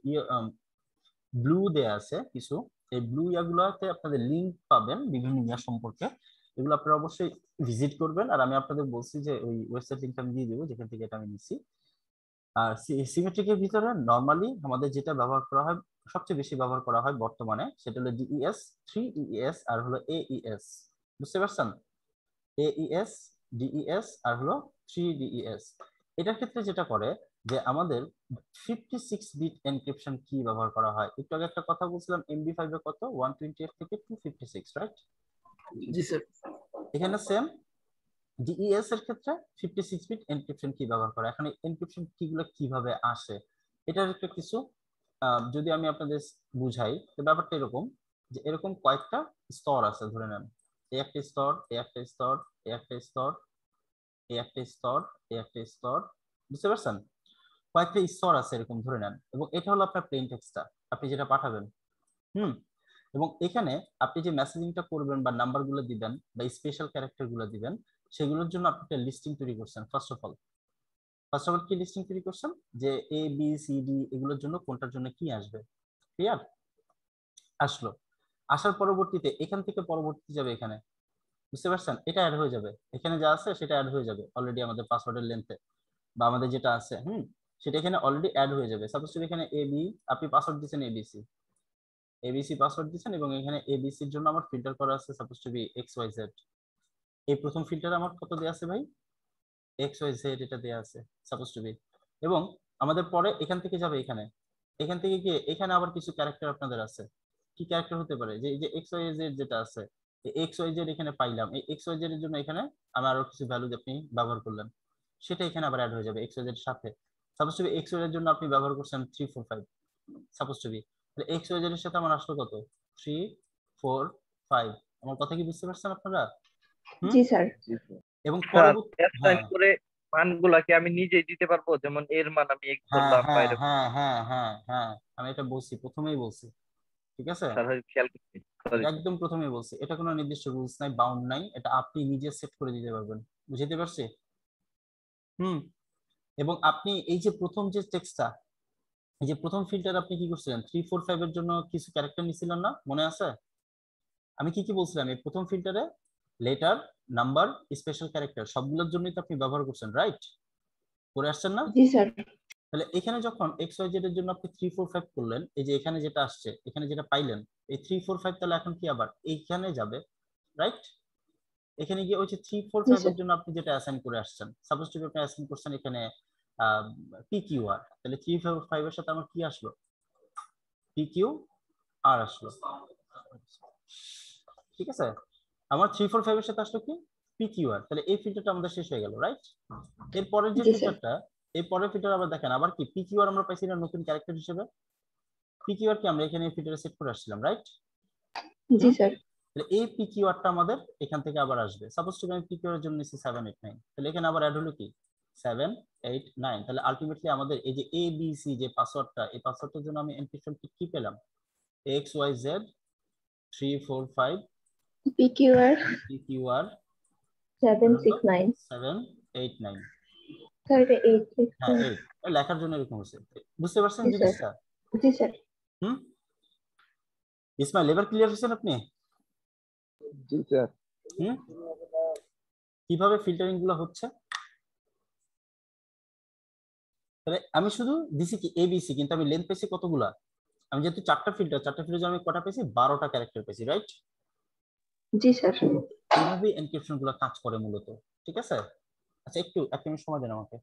ব্লু দেয়া আছে কিছু, এই ব্লু ইয়াগুলোতে আপনাদের লিংক পাবেন বিভিন্ন ইয়া সম্পর্কে। এগুলো আপনারা অবশ্যই ভিজিট করবেন, আর আমি আপনাদের বলছি যে ওই ওয়েবসাইট লিংকটা আমি দিয়ে দেবো যেখান থেকে এটা আমি নিছি। আর সিমেট্রিকের ভিতরে নরমালি আমাদের যেটা ব্যবহার করা হয়, সবচেয়ে বেশি ব্যবহার করা হয় বর্তমানে, সেটা হলো ডিইএস, থ্রি ইএস আর হলো এইএস। বুঝতে পারছেন? এইএস, ডিইএস আর হলো থ্রি ডিইএস। এটার ক্ষেত্রে যেটা করে যে আমাদের ফিফটি সিক্স বিট এনক্রিপশন কি ব্যবহার করা হয়। একটু আগে একটা কথা বলছিলাম, এমডি ফাইভ এ কত, ওয়ান টোয়েন্টি এইট থেকে টু ফিফটি সিক্স, রাইট? জি স্যার। এখানে সেম ডিইএস এর ক্ষেত্রে ফিফটি সিক্স বিট এনক্রিপশন কি ব্যবহার করা। এখন এনক্রিপশন কিগুলো কিভাবে আসে এটার একটা কিছু যদি আমি আপনাদের বুঝাই, তো ব্যাপারটা এরকম যে এরকম কয়েকটা স্তর আছে। ধরে নেন এই একটা স্তর, এই একটা স্তর, এই একটা স্তর, এই একটা স্তর, এই একটা স্তর। বুঝতে পারছেন? কয়েকটা স্তর আছে এরকম ধরে নেন, এবং এটা হলো আপনার প্লেন টেক্সটটা আপনি যেটা পাঠাবেন। হুম এবং এখানে আপনি যে মেসেজিংটা করবেন বা নাম্বারগুলো দিবেন বা স্পেশাল ক্যারেক্টারগুলো দিবেন, সেগুলোর জন্য আপনি একটা লিস্টিং তৈরি করছেন। First of all first of all কি লিস্টিং তৈরি করছেন, যে এ বি সি ডি এগুলোর জন্য কোনটার জন্য কি আসবে। ক্লিয়ার? আসলো, আসার পরবর্তীতে এখান থেকে পরবর্তী যাবে এখানে। বুঝতে পারছেন? এটা অ্যাড হয়ে যাবে, এখানে যা আছে সেটা অ্যাড হয়ে যাবে অলরেডি আমাদের পাসওয়ার্ডের লেন্থে, বা আমাদের যেটা আছে হুম সেটা এখানে অলরেডি অ্যাড হয়ে যাবে। সাপোজ এখানে এ বি, আপনি পাসওয়ার্ড দিচ্ছেন এবিসি, এবিসি পাসওয়ার্ড দিচ্ছেন, এবং এখানে এবিসি এর জন্য আমার ফিল্টার করা আছে suppose to be X Y Z. এই প্রথম ফিল্টার আমার কত দেয়া আছে ভাই, এক্স ওয়াই জেড এটা দেয়া আছে সাপোজ টু বি। এবং আমাদের পরে এখান থেকে যাবে এখানে, এখান থেকে গিয়ে এখানে আবার কিছু ক্যারেক্টার আপনাদের আছে। কি ক্যারেক্টার হতে পারে, যে এই যে এক্স ওয়াই জেড যেটা আছে, এই এক্স ওয়াই জেড এখানে পাইলাম, এই এক্স ওয়াই জেড এর জন্য এখানে আমার আরো কিছু ভ্যালু আপনি ব্যবহার করলেন, সেটা এখানে আবার অ্যাড হয়ে যাবে এক্স ওয়াই জেড এর সাথে। Suppose to be X Y এর জন্য আপনি ব্যবহার করছেন three four five, suppose to be, তাহলে এক্স ওয়াই জেড এর সাথে আমার আসলো কত, থ্রি ফোর ফাইভ। আমার কথা কি বুঝতে পারছেন আপনারা? জি স্যার। এবং পরবর্তী অ্যাসাইন করে মানগুলোকে আমি নিজেই দিতে পারবো, যেমন এর মান আমি এক হ্যাঁ ধরলাম বা হ্যাঁ এরকম। হ্যাঁ হ্যাঁ হ্যাঁ হ্যাঁ আমি এটা বলছি, প্রথমেই বলছি, ঠিক আছে? স্যার হয়তো খেয়াল করছি, সরি। একদম প্রথমেই বলছি, এটা কোনো নির্দিষ্ট রুলস নাই, বাউন্ড নাই, এটা আপনি নিজে সেট করে দিতে পারবেন। বুঝতে পারছি? হুম এবং আপনি এই যে প্রথম যে টেক্সটটা, এই যে প্রথম ফিল্টার আপনি কি করছিলেন, থ্রি ফোর ফাইভ এর জন্য কিছু ক্যারেক্টার নিছিলেন না, মনে আছে? আমি কি কি বলছিলাম এই প্রথম ফিল্টারে লেটার, নাম্বার, স্পেশাল ক্যারেক্টার সবগুলোর জন্যই তো আপনি ব্যবহার করছেন, রাইট? করে আসছেন না? জি স্যার। তাহলে এখানে যখন এক্স ওয়াই জেড এর জন্য আপনি থ্রি ফোর ফাইভ করলেন, এই যে এখানে যেটা আসছে, এখানে যেটা পাইলেন, এই থ্রি ফোর ফাইভ তাহলে এখন কি আবার এইখানে যাবে, রাইট? এখানে গিয়ে ওই যে থ্রি ফোর ফাইভ এর জন্য আপনি যেটা অ্যাসাইন করে আসছেন, সাপোজ টু আপনি অ্যাসাইন করছেন এখানে পি কিউ আর, তাহলে থ্রি ফোর ফাইভ এর সাথে আমার কি আসলো, পি কিউ আর আসলো, ঠিক আছে? আমার থ্রি ফোর ফাইভ এর সাথে আসলো কি, পি কিউ আর, তাহলে এই ফিল্টারটা আমাদের শেষ হয়ে গেল, রাইট? এরপরের যে ফিল্টারটা, এই পরের ফিল্টার আবার দেখেন, আবার কি পি কিউ আর আমরা পাইছি না নতুন ক্যারেক্টার হিসেবে, পি কিউ আর কি আমরা এখানে এই ফিল্টারে সেট করে আসছিলাম, রাইট? জি স্যার। তাহলে এই পি কিউ আর টা আমাদের এখান থেকে আবার আসবে, সাপোজ টু আমি পি কিউ আর এর জন্য নিছি সেভেন এইট নাইন, তাহলে এখানে আবার অ্যাড হলো কি সেভেন এইট নাইন, তাহলে আলটিমেটলি আমাদের এই যে এ বি সি যে পাসওয়ার্ডটা, এই পাসওয়ার্ডটার জন্য আমি এনক্রিপশন কি পেলাম, X Y Z three four five P Q R P Q R seven six nine seven eight nine. Sir এটা এইট সিক্স হ্যাঁ এইট, লেখার জন্য এরকম হচ্ছে, বুঝতে পারছেন জি স্যার। জিনিসটা? জি স্যার। হুম, ইসমাইল এবার ক্লিয়ার হয়েছেন আপনি? জি স্যার। হুম, কিভাবে ফিল্টারিং গুলো হচ্ছে? তাহলে আমি শুধু দিছি কি এবিসি, কিন্তু আমি লেন্থ পেয়েছি কতগুলা, আমি যেহেতু চারটা ফিল্টার, চারটা ফিল্টার আমি কটা পেয়েছি, বারোটা ক্যারেক্টার পেয়েছি, রাইট? জি স্যার। এইভাবেই এনক্রিপশন গুলো কাজ করে মূলত, ঠিক আছে? আচ্ছা একটু এক মিনিট সময় দেন আমাকে।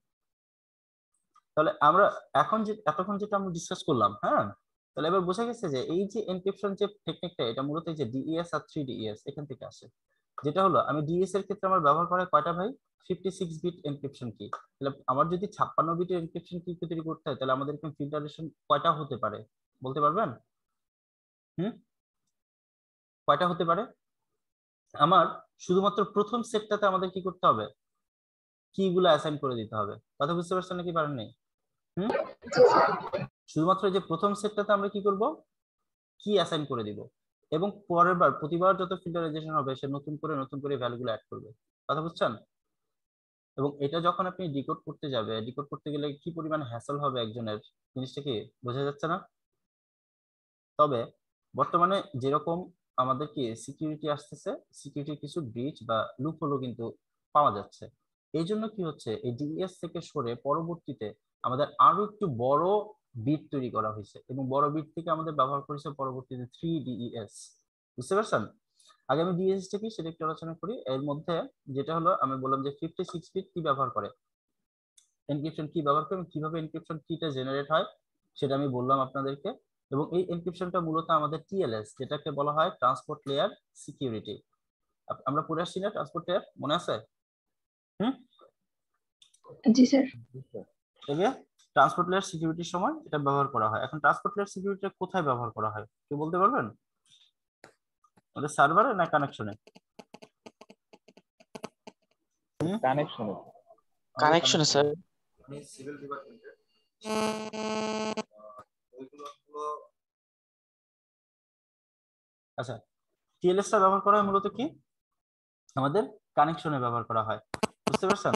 তাহলে আমরা এখন যে এতক্ষণ যেটা আমরা ডিসকাস করলাম, হ্যাঁ, তাহলে এবার বোঝা গেছে যে এই যে এনক্রিপশন যে টেকনিকটা, এটা মূলত এই যে ডিইএস আর থ্রি ডিইএস এখান থেকে আসে। যেটা হলো আমি ডিএস এর ক্ষেত্রে আমার ব্যবহার করা কয়টা ভাই, ফিফটি সিক্স বিট এনক্রিপশন কি। তাহলে আমার যদি ছাপ্পান্ন বিটের এনক্রিপশন কি তৈরি করতে হয়, তাহলে আমাদের এখানে ফিল্টারেশন কয়টা হতে পারে বলতে পারবেন? হুম, কয়টা হতে পারে? আমার শুধুমাত্র প্রথম সেটটাতে আমাদের কি করতে হবে, কি গুলো অ্যাসাইন করে দিতে হবে, কথা বুঝতে পারছেন নাকি পারেন নাই? হুম, শুধুমাত্র যে প্রথম সেটটাতে আমরা কি করব, কি অ্যাসাইন করে দিব, এবং পরের বার প্রতিবার যত ফিল্টারাইজেশন হবে সে নতুন করে নতুন করে ভ্যালুগুলো অ্যাড করবে, কথা বুঝছেন? এবং এটা যখন আপনি ডিকোড করতে যাবে, ডিকোড করতে গেলে কি পরিমাণ হ্যাসল হবে একজনের, জিনিসটা কি বোঝা যাচ্ছে না? তবে বর্তমানে যেরকম আমাদের কি সিকিউরিটি আসতেছে, সিকিউরিটির কিছু ব্রিচ বা লুপ হলো কিন্তু পাওয়া যাচ্ছে। এই জন্য কি হচ্ছে, এই ডিইএস থেকে সরে পরবর্তীতে আমাদের আরো একটু বড় বিট তৈরি করা হয়েছে, এবং বড় বিট থেকে আমাদের ব্যবহার করেছে পরবর্তীতে থ্রি ডিইএস, বুঝতে পারছেন? আগে আমি ডিইএস টা কি সেটা একটু আলোচনা করি। এর মধ্যে যেটা হলো আমি বললাম যে ফিফটি সিক্স বিট কি ব্যবহার করে, এনক্রিপশন কি ব্যবহার করে, কিভাবে এনক্রিপশন কিটা জেনারেট হয় সেটা আমি বললাম আপনাদেরকে। এবং এই এনক্রিপশনটা মূলত আমাদের টিএলএস, যেটাকে বলা হয় ট্রান্সপোর্ট লেয়ার সিকিউরিটি। আমরা পড়ে আসছি না ট্রান্সপোর্ট লেয়ার, মনে আছে? হুম, জি স্যার। তবে ট্রান্সপোর্ট লেয়ার সিকিউরিটির সময় এটা ব্যবহার করা হয়। এখন ট্রান্সপোর্ট লেয়ার সিকিউরিটি কোথায় ব্যবহার করা হয় কেউ বলতে পারবেন? আমাদের সার্ভারে না কানেকশনে? কানেকশনে। কানেকশনে স্যার। আপনি সিভিল ডিপার্টমেন্টে আচ্ছা, টিএলএস টা ব্যবহার করা হয় মূলত কি আমাদের কানেকশনে ব্যবহার করা হয়, বুঝতে পারছেন?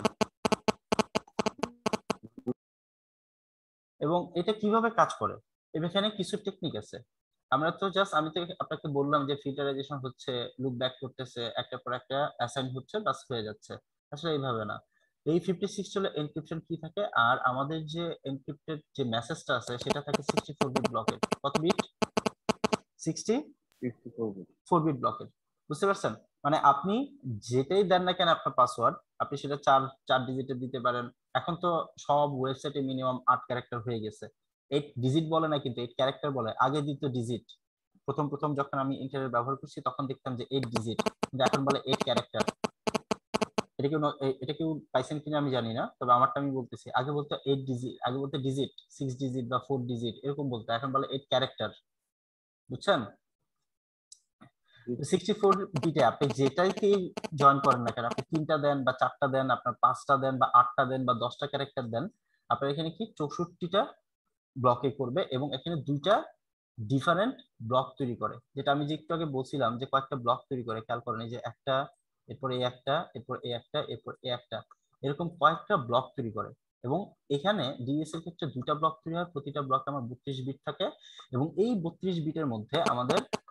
এবং এটা কিভাবে কাজ করে এখানে কিছু টেকনিক আছে। আমরা তো জাস্ট আমি তো আপনাকে বললাম যে ফিল্টারাইজেশন হচ্ছে, লুপ ব্যাক করতেছে, একটা পর একটা অ্যাসাইন হচ্ছে, বাস হয়ে যাচ্ছে। আসলে এইভাবে না, এই ফিফটি সিক্স হলো এনক্রিপশন কি থাকে, আর আমাদের যে এনক্রিপ্টেড যে মেসেজটা আছে সেটা থাকে সিক্সটি ফোর বিট ব্লকের। কত বিট? সিক্সটি ফোর বিট ব্লকের, বুঝতে পারছেন? মানে আপনি যেটাই দেন না কেন আপনার পাসওয়ার্ড, আপনি সেটা চার চার ডিজিটের দিতে পারেন। এখন তো সব ওয়েবসাইটে মিনিমাম আট ক্যারেক্টার হয়ে গেছে, এইট ডিজিট বলে না কিন্তু এইট ক্যারেক্টার বলে। আগে দিত ডিজিট, প্রথম প্রথম যখন আমি ইন্টারনেট ব্যবহার করছি তখন দেখতাম যে এইট ডিজিট, কিন্তু এখন বলে এইট ক্যারেক্টার। এটা কেউ এটা কেউ পাইছেন কিনা আমি জানি না, তবে আমারটা আমি বলতেছি। আগে বলতো এইট ডিজিট, আগে বলতে ডিজিট সিক্স ডিজিট বা ফোর ডিজিট এরকম বলতো, এখন বলে এইট ক্যারেক্টার, বুঝছেন? সিক্সটি ফোর বিটে আপনি যেটাইকে জয়েন করেন না কেন, আপনি তিনটা দেন বা চারটা দেন, আপনার পাঁচটা দেন বা আটটা দেন বা দশটা ক্যারেক্টার দেন, আপনার এখানে কি চৌষট্টিটা ব্লকে করবে, এবং এখানে দুইটা ডিফারেন্ট ব্লক তৈরি করে। যেটা আমি যে একটু আগে বলছিলাম যে কয়েকটা ব্লক তৈরি করে, খেয়াল করেন এই যে একটা, এরপর এই একটা, এরপর এই একটা, এরপর এই একটা, এরকম কয়েকটা ব্লক তৈরি করে। এবং এখানে ডিএস এর ক্ষেত্রে দুইটা ব্লক তৈরি হয়, প্রতিটা ব্লকে আমার বত্রিশ বিট থাকে, এবং এই বত্রিশ বিটের মধ্যে আমাদের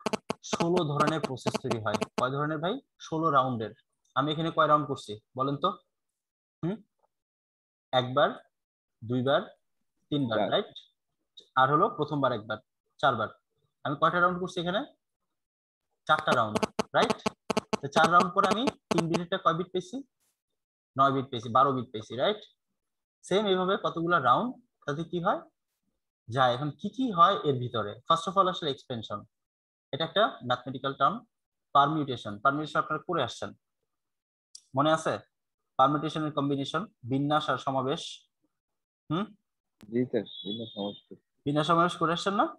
ষোলো ধরনের প্রসেস তৈরি হয়। কয় ধরনের ভাই? ষোলো রাউন্ডের। আমি এখানে কয় রাউন্ড করছি বলেন তো? হুম, একবার, দুইবার, তিনবার, রাইট? আর হলো প্রথমবার একবার, চারবার। আমি কয়টা রাউন্ড করছি এখানে? চারটা রাউন্ড, রাইট? তো চার রাউন্ড পরে আমি তিন বিটটা কয় বিট পেয়েছি? নয় বিট পেয়েছি, বারো বিট পেয়েছি, রাইট? সেম এইভাবে কতগুলো রাউন্ড, তাতে কি হয় যায়। এখন কি কি হয় এর ভিতরে? ফার্স্ট অফ অল আসলে এক্সপেনশন, এটা একটা ম্যাথমেটিক্যাল টার্ম। পারমিউটেশন, পারমিউটেশন আপনারা করে আসছেন, মনে আছে? পারমিউটেশনের কম্বিনেশন, বিন্যাস আর সমাবেশ। হুম, জি স্যার, বিন্যাস সমাবেশ, বিন্যাস সমাবেশ করে আসছেন না?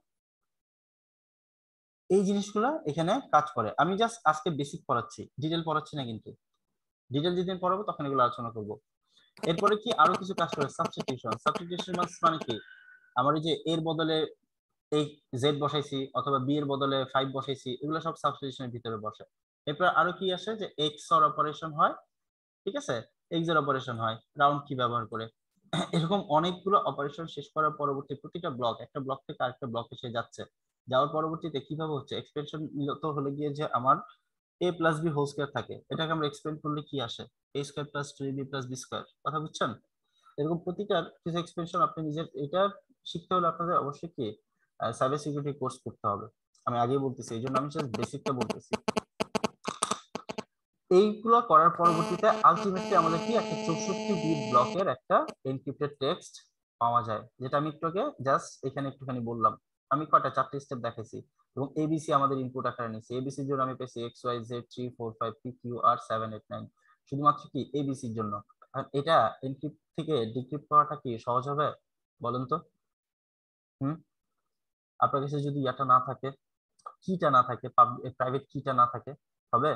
এই জিনিসগুলো এখানে কাজ করে। আমি জাস্ট আজকে বেসিক পড়াচ্ছি, ডিটেল পড়াচ্ছি না, কিন্তু ডিটেল যেদিন পড়াবো তখন এগুলো আলোচনা করব। এরপরে কি আরো কিছু কাজ করে? সাবস্টিটিউশন। সাবস্টিটিউশন মানে কি? আমার এই যে এর বদলে এই জেড বসাইছি অথবা বি এর বদলে ফাইভ বসাইছি, এগুলো সব সাবস্টিটিউশনের ভিতরে বসে। এরপর আরো কি আসে যে এক্স অর অপারেশন হয়, ঠিক আছে? এক্স এর অপারেশন হয় রাউন্ড কি ব্যবহার করে। এরকম অনেকগুলো অপারেশন শেষ করার পরবর্তী প্রতিটা ব্লক, একটা ব্লক থেকে আরেকটা ব্লক এসে যাচ্ছে, যাওয়ার পরবর্তীতে কিভাবে হচ্ছে এক্সপেনশন মূলত হলে গিয়ে যে আমার a plus B whole square থাকে, এটাকে আমরা এক্সপেন্ড করলে কি আসে? a square plus two B plus B square. কথা বুঝছেন? এরকম প্রতিটার কিছু এক্সপেনশন আপনি নিজের, এটা শিখতে হলে আপনাদের অবশ্যই কি সাইবার সিকিউরিটি কোর্স করতে হবে। আমি আগেই বলতেছি, এই জন্য আমি জাস্ট বেসিকটা বলতেছি। এইগুলো করার পরবর্তীতে আলটিমেটলি আমাদের কি একটা চৌষট্টি বিট ব্লকের একটা এনক্রিপ্টেড টেক্সট পাওয়া যায়, যেটা আমি একটু আগে জাস্ট এখানে একটুখানি বললাম। আমি কয়টা চারটি স্টেপ দেখাইছি এবং এবিসি আমাদের ইনপুট আকারে নিয়েছি। এবিসির জন্য আমি পেয়েছি X Y Z three four five P Q R seven eight nine, শুধুমাত্র কি এবিসির জন্য। আর এটা এনক্রিপ্ট থেকে ডিক্রিপ্ট করাটা কি সহজ হবে বলেন তো? হুম, আপনার কাছে যদি ইয়াটা না থাকে, কিটা না থাকে, প্রাইভেট কিটা না থাকে, হবে?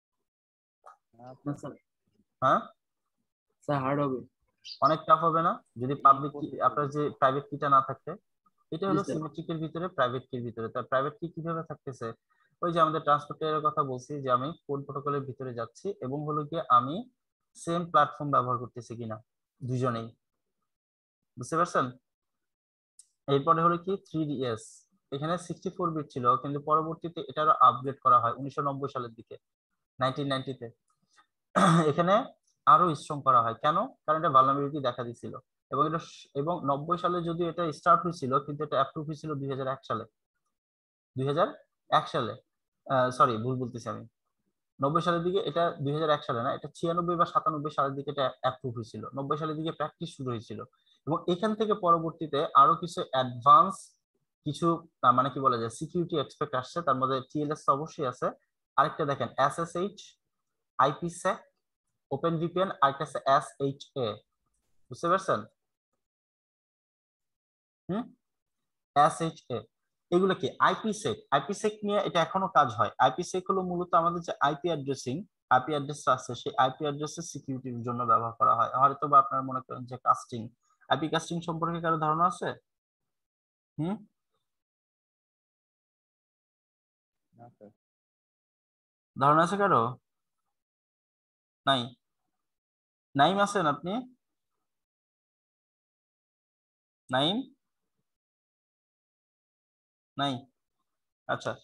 না স্যার, হ্যাঁ স্যার হার্ড হবে। অনেক টাফ হবে না যদি পাবলিক কি, আপনার যে প্রাইভেট কিটা না থাকে? এটা জি হলো স্যার। সিমেট্রিকের ভিতরে প্রাইভেট কির ভিতরে। তার প্রাইভেট কি কিভাবে থাকতেছে? ওই যে আমাদের ট্রান্সপোর্ট লেয়ারের কথা বলছি, যে আমি কোড প্রোটোকলের ভিতরে যাচ্ছি এবং হলো গিয়ে আমি সেম প্ল্যাটফর্ম ব্যবহার করতেছি কিনা দুজনেই, বুঝতে পারছেন? এরপরে হলো কি থ্রি ডি এস। এখানে সিক্সটি ফোর বিট ছিল, কিন্তু পরবর্তীতে এটা আরো আপগ্রেড করা হয় উনিশশো নব্বই সালের দিকে, নাইনটিন নাইনটিতে। এখানে আরো স্ট্রং করা হয়, কেন? কারণ এটা ভালনারেবিলিটি দেখা দিছিল এবং এটা, এবং নব্বই সালে যদিও এটা স্টার্ট হয়েছিল, কিন্তু এটা অ্যাপ্রুভ হয়েছিল দুই হাজার এক সালে। দুই হাজার এক সালে, সরি ভুল বলতেছি আমি, নব্বই সালের দিকে এটা, দুই হাজার এক সালে না, এটা ছিয়ানব্বই বা সাতানব্বই সালের দিকে এটা অ্যাপ্রুভ হয়েছিল। নব্বই সালের দিকে প্র্যাকটিস শুরু হয়েছিল এবং এখান থেকে পরবর্তীতে আরো কিছু অ্যাডভান্স কিছু আহ, মানে কি বলা যায় সিকিউরিটি এক্সপেক্ট আসছে, তার মধ্যে টিএলএস অবশ্যই আছে। আরেকটা দেখেন এসএসএইচ, আইপিসেক, ওপেন ভিপিএন, আরেকটা আছে এসএইচএ, বুঝতে পারছেন? হুম, এসএইচএ এগুলো কি? আইপিসেক, আইপিসেক নিয়ে এটা এখনো কাজ হয়। আইপিসেক হলো মূলত আমাদের যে আইপি অ্যাড্রেসিং, আইপি অ্যাড্রেসটা আছে, সেই আইপি অ্যাড্রেসের সিকিউরিটির জন্য ব্যবহার করা হয়। হয়তো বা আপনারা মনে করেন যে কাস্টিং, আইপি কাস্টিং সম্পর্কে কারো ধারণা আছে? হুম, না স্যার। ধারণা আছে কারো? নাই? নাইম আছেন আপনি? নাইম নাই? আচ্ছা,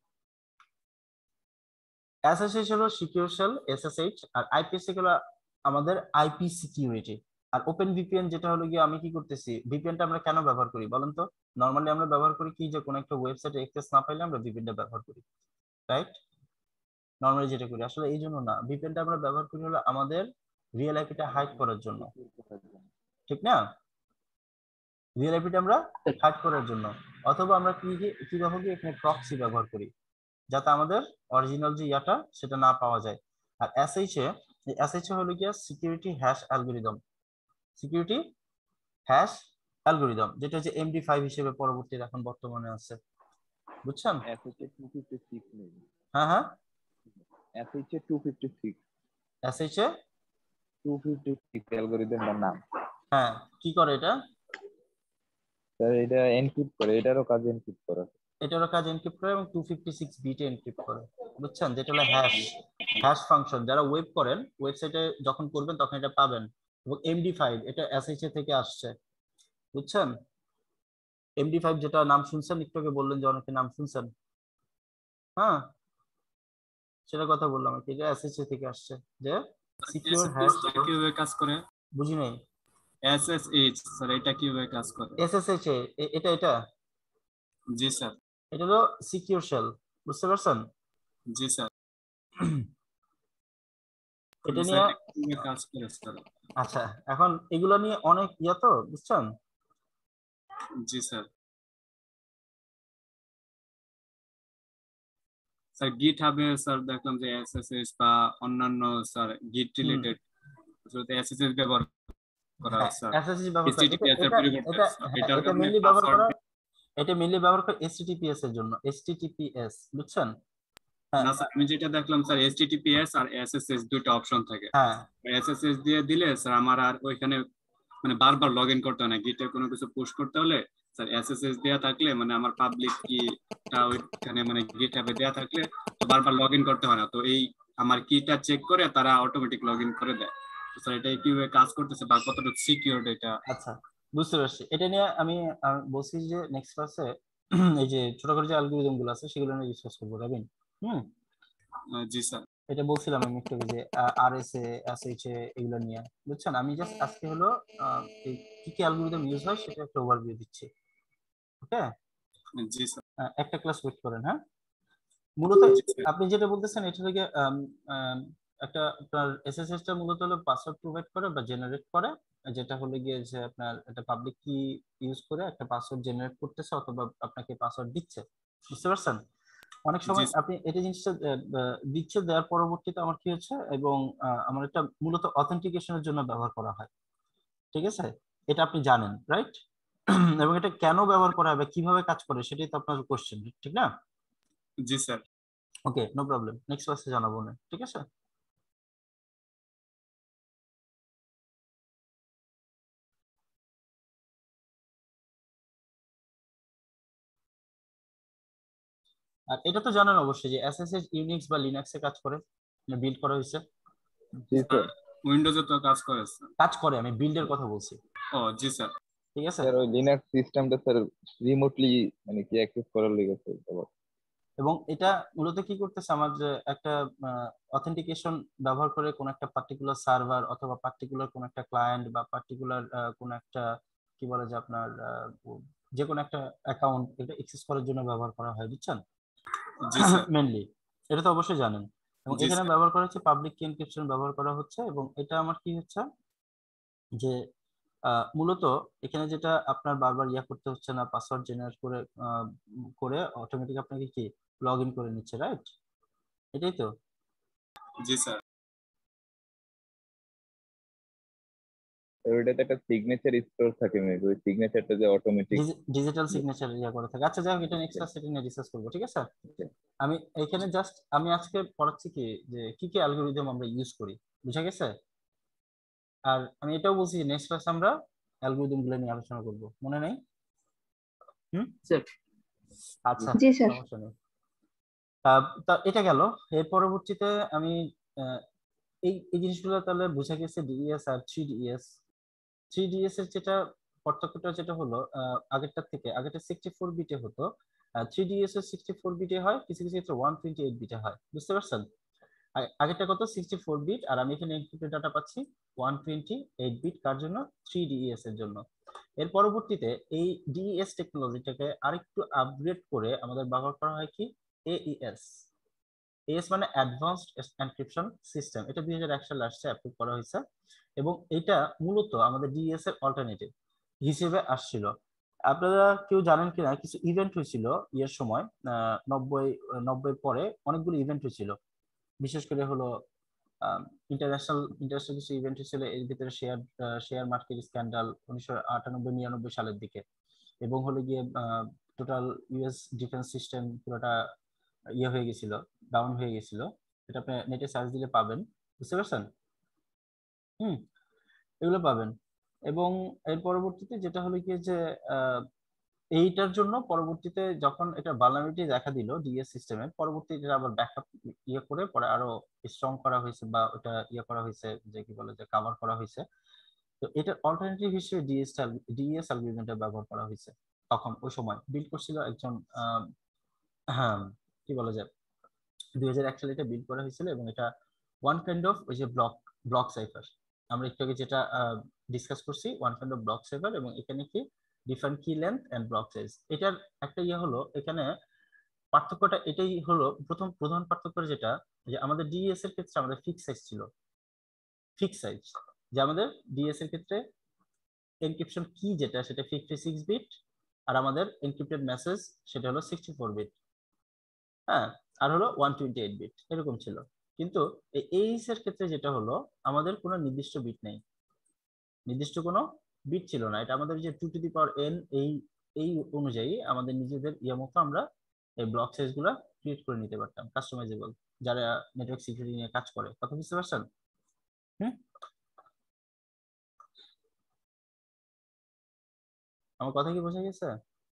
এসএসএইচ হলো সিকিউর শেল, এসএসএইচ, আর আইপিসেক হলো আমাদের আইপি সিকিউরিটি। আর ওপেন ভিপিএন যেটা হলো গিয়ে আমি কি করতেছি, ভিপিএনটা আমরা কেন ব্যবহার করি বলেন তো? নরমালি আমরা ব্যবহার করি কি, যে কোনো একটা ওয়েবসাইটে অ্যাক্সেস না পাইলে আমরা ভিপিএনটা ব্যবহার করি, রাইট? নরমালি যেটা করি আসলে এই জন্য না, ভিপিএনটা আমরা ব্যবহার করি হলো আমাদের রিয়েল আইপিটা হাইড করার জন্য, ঠিক না? রিয়েল আইপিটা আমরা হাইড করার জন্য, অথবা আমরা কি কি ব্যবহার করি, এখানে প্রক্সি ব্যবহার করি যাতে আমাদের অরিজিনাল যে ইয়াটা সেটা না পাওয়া যায়। আর এসএইচ এ, এসএইচ এ হলো গিয়া security hash algorithm, security hash algorithm, যেটা হচ্ছে এমডি ফাইভ হিসেবে পরবর্তীতে এখন বর্তমানে আছে, বুঝছেন? এসএইচ টু ফিফটি সিক্স নেই। হ্যাঁ হ্যাঁ, SH two fifty six, SH A two fifty six অ্যালগরিদমটার নাম। হ্যাঁ, কি করে এটা? স্যার এটা এনক্রিপ্ট করে, এটারও কাজ এনক্রিপ্ট করা। এটারও কাজ এনক্রিপ্ট করে এবং টু ফিফটি সিক্স বিটে এনক্রিপ্ট করে, বুঝছেন? যেটা হলো হ্যাশ, হ্যাশ ফাংশন। যারা ওয়েব করেন, ওয়েবসাইটে যখন করবেন তখন এটা পাবেন। এবং এমডি ফাইভ এটা এসএইচ এ থেকে আসছে, বুঝছেন? এমডি ফাইভ যেটা নাম শুনছেন, একটু আগে বললেন যে অনেকে নাম শুনছেন, হ্যাঁ সেটা কথা বললাম আর কি, এটা এসএসএ থেকে আসছে যে সিকিউর হ্যাশ কিভাবে কাজ করে? বুঝি নাই। এসএসএইচ স্যার এটা কিভাবে কাজ করে? এসএসএইচ এটা এটা জি স্যার। এটা হলো সিকিউর শেল, বুঝতে পারছেন? জি স্যার। এটা নিয়ে কিভাবে কাজ করে স্যার? আচ্ছা এখন এগুলো নিয়ে অনেক ইয়া তো বুঝছেন? জি স্যার। স্যার গিটহাবে স্যার দেখলাম যে এসএসএস বা অন্যান্য স্যার গিট রিলেটেড যদি এসএসএস ব্যবহার করা হয় স্যার, এসএসএস ব্যবহার করে এইচটিটিপিএস এর পরিবর্তে এটা এটার এটা কারণে মেইনলি ব্যবহার পাসওয়ার্ড করা এটা মেইনলি ব্যবহার করে এইচটিটিপিএস এর জন্য, এইচটিটিপিএস বুঝছেন? না স্যার আমি যেটা দেখলাম স্যার এইচটিটিপিএস আর এসএসএস দুটো অপশন থাকে। হ্যাঁ এসএসএস দিয়ে দিলে স্যার আমার আর ওইখানে মানে বারবার লগইন করতে হয় না, গিটে কোনো কিছু পুশ করতে হলে স্যার এসএসএস দেয়া থাকলে মানে আমার পাবলিক কিটা ওইখানে মানে গিটহাবে দেয়া থাকলে বারবার লগইন করতে হয় না, তো এই আমার কিটা চেক করে তারা অটোমেটিক লগইন করে দেয়। তো স্যার এটা কিভাবে কাজ করতেছে বা কতটা সিকিউরড এটা? আচ্ছা বুঝতে পারছি। এটা নিয়ে আমি বলছি যে নেক্সট ক্লাসে এই যে ছোটখাটো যে অ্যালগরিদম গুলো আছে সেগুলো নিয়ে ডিসকাস করবো, রাবিন। হুম জি স্যার। এটা বলছিলাম আমি একটু যে আরএসএ এসএইচএ এগুলো নিয়ে, বুঝছেন? আমি জাস্ট আজকে হলো এই কি কি অ্যালগরিদম ইউজ হয় সেটা একটা ওভারভিউ দিচ্ছি। ওকে জি স্যার। একটা ক্লাস ওয়েট করেন। হ্যাঁ মূলত আপনি যেটা বলতেছেন এটা থেকে একটা আপনার এসএসএস টা মূলত হলো পাসওয়ার্ড প্রোভাইড করে বা জেনারেট করে, যেটা হলো গিয়ে যে আপনার একটা পাবলিক কি ইউজ করে একটা পাসওয়ার্ড জেনারেট করতেছে অথবা আপনাকে পাসওয়ার্ড দিচ্ছে, বুঝতে পারছেন? অনেক সময় আপনি এটা জিনিসটা দিচ্ছে, দেওয়ার পরবর্তীতে আমার কি হচ্ছে এবং আমার এটা মূলত অথেন্টিকেশনের জন্য ব্যবহার করা হয়, ঠিক আছে? এটা আপনি জানেন রাইট? এবং এটা কেন ব্যবহার করা হয় বা কিভাবে কাজ করে সেটাই তো আপনার কোশ্চেন, ঠিক না? জি sir. Okay no problem, next ক্লাসে জানাবো না, ঠিক আছে? আর এটা তো জানেন অবশ্যই যে এসএসএস ইউনিক্স বা লিনাক্সে কাজ করে, বিল্ড করা হয়েছে। জি স্যার। উইন্ডোজে তো কাজ করে স্যার। কাজ করে, আমি বিল্ডের কথা বলছি। ও জি স্যার। ঠিক আছে স্যার ওই লিনাক্স সিস্টেমটা স্যার রিমোটলি মানে কি অ্যাক্সেস করার লাগে স্যার, এবং এটা মূলত কি করতেছে আমার যে একটা অথেন্টিকেশন ব্যবহার করে কোন একটা পার্টিকুলার সার্ভার অথবা পার্টিকুলার কোন একটা ক্লায়েন্ট বা পার্টিকুলার কোন একটা কি বলে যে আপনার যে কোনো একটা অ্যাকাউন্ট এটা অ্যাক্সেস করার জন্য ব্যবহার করা হয়, বুঝছেন? মেইনলি এটা তো অবশ্যই জানেন। এবং এখানে ব্যবহার করা হচ্ছে পাবলিক কি এনক্রিপশন ব্যবহার করা হচ্ছে, এবং এটা আমার কি হচ্ছে যে মূলত এখানে যেটা আপনার বারবার ইয়া করতে হচ্ছে না, পাসওয়ার্ড জেনারেট করে করে অটোমেটিক আপনাকে কি লগ ইন করে নিচ্ছে, রাইট? এটাই তো? জি স্যার। ওইটাতে একটা সিগনেচার স্টোর থাকে, মেবি ওই সিগনেচারটা যে অটোমেটিক ডিজিটাল সিগনেচার ইয়া করে থাকে। আচ্ছা যাই হোক, এটা নেক্সট ক্লাসে এটা নিয়ে ডিসকাস করব, ঠিক আছে? আমি এখানে জাস্ট আমি আজকে পড়াচ্ছি কি যে কি কি অ্যালগরিদম আমরা ইউজ করি, বুঝা গেছে? আর আমি এটাও বলছি নেক্সট ক্লাসে আমরা অ্যালগরিদম গুলো নিয়ে আলোচনা করব, মনে নেই? হুম স্যার। আচ্ছা জি স্যার। সমস্যা নেই। তা এটা গেল। এর পরবর্তীতে আমি এই এই জিনিসগুলো তাহলে বুঝা গেছে ডিইএস আর থ্রি ডিএস। থ্রি ডিএস এর যেটা পার্থক্যটা যেটা হলো আগেরটার থেকে, আগেরটা সিক্সটি ফোর বিটে হতো, থ্রি ডিএস এর সিক্সটি ফোর বিটে হয়, কিছু কিছু ক্ষেত্রে ওয়ান টোয়েন্টি এইট বিটে হয়, বুঝতে পারছেন? আগেরটা কত সিক্সটি ফোর বিট, আর আমি এখানে এনক্রিপ্টেড ডাটা পাচ্ছি ওয়ান টোয়েন্টি এইট বিট, কার জন্য? থ্রি ডিএস এর জন্য। এর পরবর্তীতে এই ডিএস টেকনোলজিটাকে আরেকটু আপগ্রেড করে আমাদের ব্যবহার করা হয় কি এইএস। এএস মানে অ্যাডভান্সড এনক্রিপশন সিস্টেম, এটা দুই হাজার এক সালে আসছে, অ্যাপ্রুভ করা হয়েছে, এবং এটা মূলত আমাদের ডিএস এর অল্টারনেটিভ হিসেবে আসছিল। আপনারা কেউ জানেন কিনা কিছু ইভেন্ট হয়েছিল ইয়ের সময়, নব্বই নব্বই পরে অনেকগুলো ইভেন্ট হয়েছিল, বিশেষ করে হলো ইন্টারন্যাশনাল ইন্টারন্যাশনাল কিছু ইভেন্ট হয়েছিল, এর ভিতরে শেয়ার শেয়ার মার্কেট স্ক্যান্ডাল উনিশশো আটানব্বই নিরানব্বই সালের দিকে, এবং হলো গিয়ে টোটাল ইউএস ডিফেন্স সিস্টেম পুরোটা ইয়ে হয়ে গেছিল, ডাউন হয়ে গেছিল। এটা আপনি নেটে সার্চ দিলে পাবেন, বুঝতে পারছেন? হুম এগুলো পাবেন। এবং এর পরবর্তীতে যেটা হলো কি যে এইটার জন্য পরবর্তীতে যখন এটা ভালনারেবিলিটি দেখা দিল ডিএস সিস্টেমে, পরবর্তীতে আবার ব্যাকআপ ইয়ে করে পরে আরো স্ট্রং করা হয়েছে বা ওটা ইয়ে করা হয়েছে যে কি বলে যে কভার করা হয়েছে। তো এটার অল্টারনেটিভ হিসেবে ডিএস ডিএস অ্যালগরিদমটা ব্যবহার করা হয়েছে। তখন ওই সময় বিল্ড করছিল একজন হ্যাঁ কি বলা যায় দুই হাজার এক সালে এটা বিল্ড করা হয়েছিল এবং এটা ওয়ান কাইন্ড অফ ওই যে ব্লক ব্লক সাইফার আমরা একটু আগে যেটা ডিসকাস করছি one kind of block cipher এবং এখানে কি ডিফারেন্ট কি লেন্থ এন্ড ব্লক সাইজ এটার একটা ইয়ে হলো এখানে পার্থক্যটা এটাই হলো প্রথম প্রধান পার্থক্য যেটা যে আমাদের ডিএস এর ক্ষেত্রে আমাদের ফিক্স সাইজ ছিল ফিক্স সাইজ যে আমাদের ডিএস এর ক্ষেত্রে এনক্রিপশন কি যেটা সেটা ফিফটি সিক্স বিট আর আমাদের এনক্রিপ্টেড মেসেজ সেটা হলো সিক্সটি ফোর বিট হ্যাঁ আর হলো ওয়ান টোয়েন্টি এইট বিট এরকম ছিল কিন্তু এই এইচ এর ক্ষেত্রে যেটা হলো আমাদের কোনো নির্দিষ্ট বিট নেই নির্দিষ্ট কোনো বিট ছিল না এটা আমাদের যে two to the power n এই এই অনুযায়ী আমাদের নিজেদের ইয়া মতো আমরা এই ব্লক সাইজ গুলা ক্রিয়েট করে নিতে পারতাম কাস্টমাইজেবল যারা নেটওয়ার্ক সিকিউরিটি নিয়ে কাজ করে কথা বুঝতে পারছেন হুম আমার কথা কি বোঝা গেছে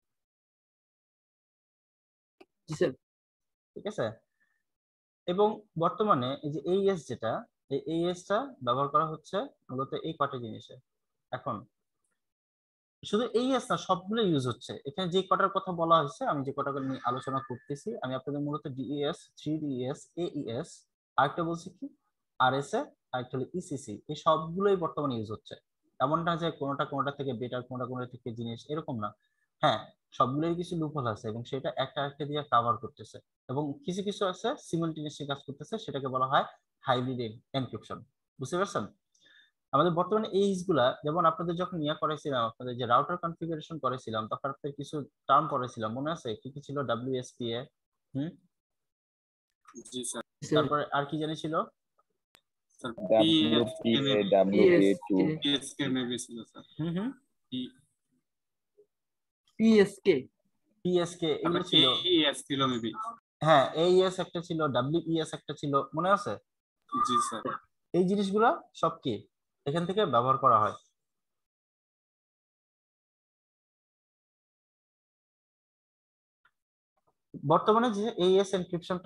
জি স্যার ঠিক আছে এবং বর্তমানে এই যে এইএস যেটা এই এইএসটা ব্যবহার করা হচ্ছে মূলত এই কটা জিনিসে এখন শুধু এইএস না সবগুলো ইউজ হচ্ছে এখানে যে কটার কথা বলা হয়েছে আমি যে কটা নিয়ে আলোচনা করতেছি আমি আপনাদের মূলত ডিইএস থ্রি ডিএস এইএস আরেকটা বলছি কি আরএসএ আরেকটা হলো ইসিসি এই সবগুলোই বর্তমানে ইউজ হচ্ছে এমন না যে কোনোটা কোনোটা থেকে বেটার কোনোটা কোনোটা থেকে জিনিস এরকম না হ্যাঁ সবগুলোই কিছু লুপহোল আছে এবং সেটা একটা একটা দিয়ে কভার করতেছে এবং কিছু কিছু আছে সিমুলটেনিয়াসলি কাজ করতেছে সেটাকে বলা হয় হাইব্রিড এনক্রিপশন বুঝতে পারছেন আমাদের বর্তমানে এইচ গুলা যেমন আপনাদের যখন ইয়া করেছিলাম আপনাদের যে রাউটার কনফিগারেশন করেছিলাম তখন আপনাদের কিছু টার্ম পড়েছিলাম মনে আছে কি কি ছিল ডব্লিউএসপিএ হুম জি স্যার তারপরে আর কি জানি ছিল sir WPA WP two PSK maybe ছিল স্যার হুম হুম পিএসকে পিএসকে এগুলো ছিল এইএস ছিল মেবি হ্যাঁ এইএস একটা ছিল ডব্লিউইএস একটা ছিল মনে আছে জি স্যার এই জিনিসগুলো সব কি এখান থেকে ব্যবহার করা হয় বর্তমানে যে এইএস এনক্রিপশনটা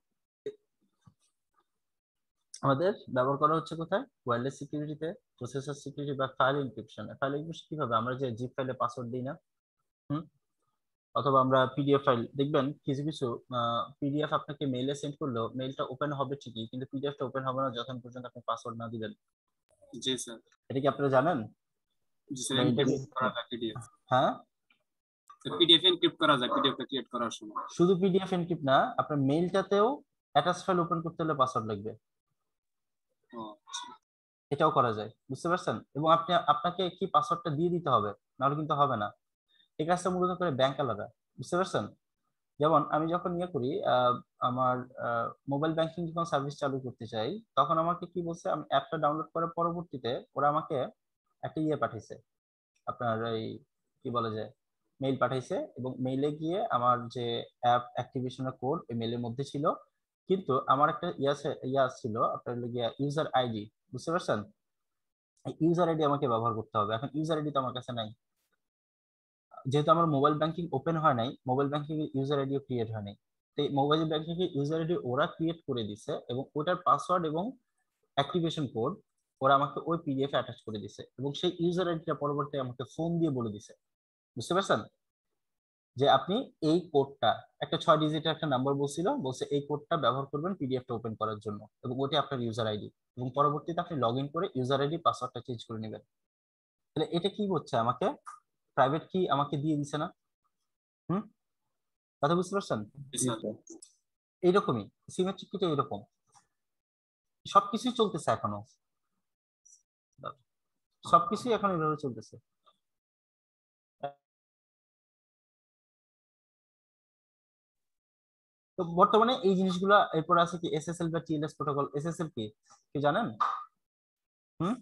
আমাদের ব্যবহার করা হচ্ছে কোথায় ওয়্যারলেস সিকিউরিটিতে প্রসেসর সিকিউরিটি বা ফাইল এনক্রিপশনে ফাইল এনক্রিপশন কিভাবে আমরা যে জিপ ফাইলে পাসওয়ার্ড দিই না হুম অথবা আমরা পিডিএফ ফাইল দেখবেন কিছু কিছু পিডিএফ আপনাকে মেইলে সেন্ড করলেও মেইলটা ওপেন হবে ঠিকই কিন্তু পিডিএফটা ওপেন হবে না যতক্ষণ পর্যন্ত আপনি পাসওয়ার্ড না দিবেন জি স্যার এটা কি আপনারা জানেন জি স্যার এনক্রিপ্ট করা যায় পিডিএফ হ্যাঁ পিডিএফ এনক্রিপ্ট করা যায় পিডিএফটা ক্রিয়েট করার সময় শুধু পিডিএফ এনক্রিপ্ট না আপনার মেইলটাতেও অ্যাটাচ ফাইল ওপেন করতে হলে পাসওয়ার্ড লাগবে ও আচ্ছা এটাও করা যায় বুঝতে পারছেন এবং আপনি আপনাকে কি পাসওয়ার্ডটা দিয়ে দিতে হবে নাহলে কিন্তু হবে না এই কাজটা মূলত করে ব্যাংক আলাদা বুঝতে পারছেন যেমন আমি যখন ইয়ে করি আমার মোবাইল ব্যাংকিং যখন সার্ভিস চালু করতে চাই তখন আমাকে কি বলছে আমি অ্যাপটা ডাউনলোড করার পরবর্তীতে ওরা আমাকে একটা ইয়ে পাঠিয়েছে আপনার এই কি বলে যায় মেইল পাঠাইছে এবং মেইলে গিয়ে আমার যে অ্যাপ অ্যাক্টিভেশনের কোড এই মেইলের মধ্যে ছিল কিন্তু আমার একটা ইয়া ইয়া ছিল আপনার গিয়া ইউজার আইডি বুঝতে পারছেন ইউজার আইডি আমাকে ব্যবহার করতে হবে এখন ইউজার আইডি তো আমার কাছে নাই যেহেতু আমার মোবাইল ব্যাংকিং ওপেন হয় নাই মোবাইল ব্যাংকিং এর ইউজার আইডিও ক্রিয়েট হয় নাই তো মোবাইল ব্যাংকিং এর ইউজার আইডি ওরা ক্রিয়েট করে দিছে এবং ওটার পাসওয়ার্ড এবং অ্যাক্টিভেশন কোড ওরা আমাকে ওই পিডিএফ এ অ্যাটাচ করে দিছে এবং সেই ইউজার আইডিটা পরবর্তীতে আমাকে ফোন দিয়ে বলে দিছে বুঝতে পারছেন যে আপনি এই কোডটা একটা ছয় ডিজিটের একটা নাম্বার বলছিল বলছে এই কোডটা ব্যবহার করবেন পিডিএফটা ওপেন করার জন্য এবং ওটা আপনার ইউজার আইডি এবং পরবর্তীতে আপনি লগইন করে ইউজার আইডি পাসওয়ার্ডটা চেঞ্জ করে নেবেন তাহলে এটা কি হচ্ছে আমাকে প্রাইভেট কি আমাকে দিয়ে দিছে না হুম কথা বুঝতে পারছেন এইরকমই সিমেট্রিক কিটা এরকম সবকিছুই চলতেছে এখনো সবকিছুই এখন এইভাবে চলতেছে তো বর্তমানে এই জিনিসগুলো এরপর আছে কি এসএসএল বা টিএলএস প্রোটোকল এসএসএল কি কি জানেন হুম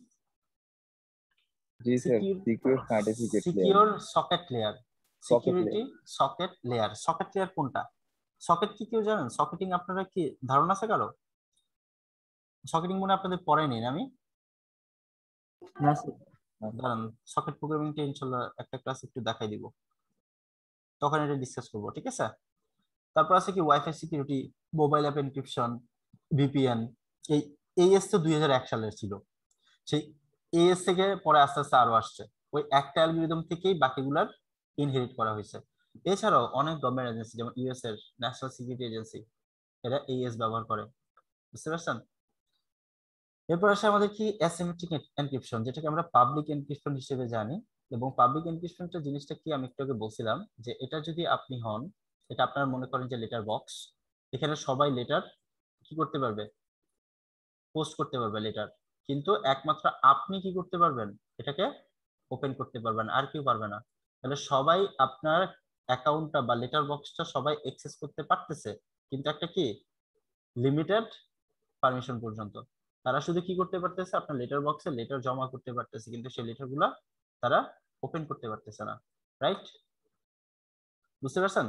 জি sir secure certificate secure socket layer security socket layer socket layer কোনটা সকেট কি কেউ জানেন সকেটিং আপনারা কি ধারণা আছে কারো সকেটিং মনে আপনাদের পড়াইনি আমি না স্যার দাঁড়ান সকেট প্রোগ্রামিংটা ইনশাআল্লাহ একটা ক্লাস একটু দেখাই দিব তখন এটা ডিসকাস করব ঠিক আছে তারপর আছে কি wifi security mobile app encryption VPN এই এইএস তো দুই হাজার এক সালের ছিল সেই এইএস থেকে পরে আস্তে আস্তে আরো আসছে ওই একটা অ্যালগরিদম থেকেই বাকিগুলার ইনহেরিট করা হয়েছে এছাড়াও অনেক গভর্নমেন্ট এজেন্সি যেমন ইউএস এর ন্যাশনাল সিকিউরিটি এজেন্সি এরা এএস ব্যবহার করে, বুঝতে পারছেন? এরপর আসে আমাদের কি অ্যাসিমেট্রিক এনক্রিপশন, যেটাকে আমরা পাবলিক এনক্রিপশন হিসেবে জানি। এবং পাবলিক এনক্রিপশনটা জিনিসটা কি আমি একটু আগে বলছিলাম যে এটা যদি আপনি হন, এটা আপনারা মনে করেন যে লেটার বক্স, এখানে সবাই লেটার কি করতে পারবে, পোস্ট করতে পারবে লেটার, কিন্তু একমাত্র আপনি কি করতে পারবেন, এটাকে ওপেন করতে পারবেন, আর কেউ পারবে না। তাহলে সবাই আপনার অ্যাকাউন্টটা বা লেটার বক্সটা সবাই অ্যাক্সেস করতে পারতেছে, কিন্তু একটা কি লিমিটেড পারমিশন পর্যন্ত। তারা শুধু কি করতে পারতেছে, আপনার লেটার বক্সে লেটার জমা করতে পারতেছে, কিন্তু সেই লেটারগুলো তারা ওপেন করতে পারতেছে না, রাইট? বুঝতে পারছেন?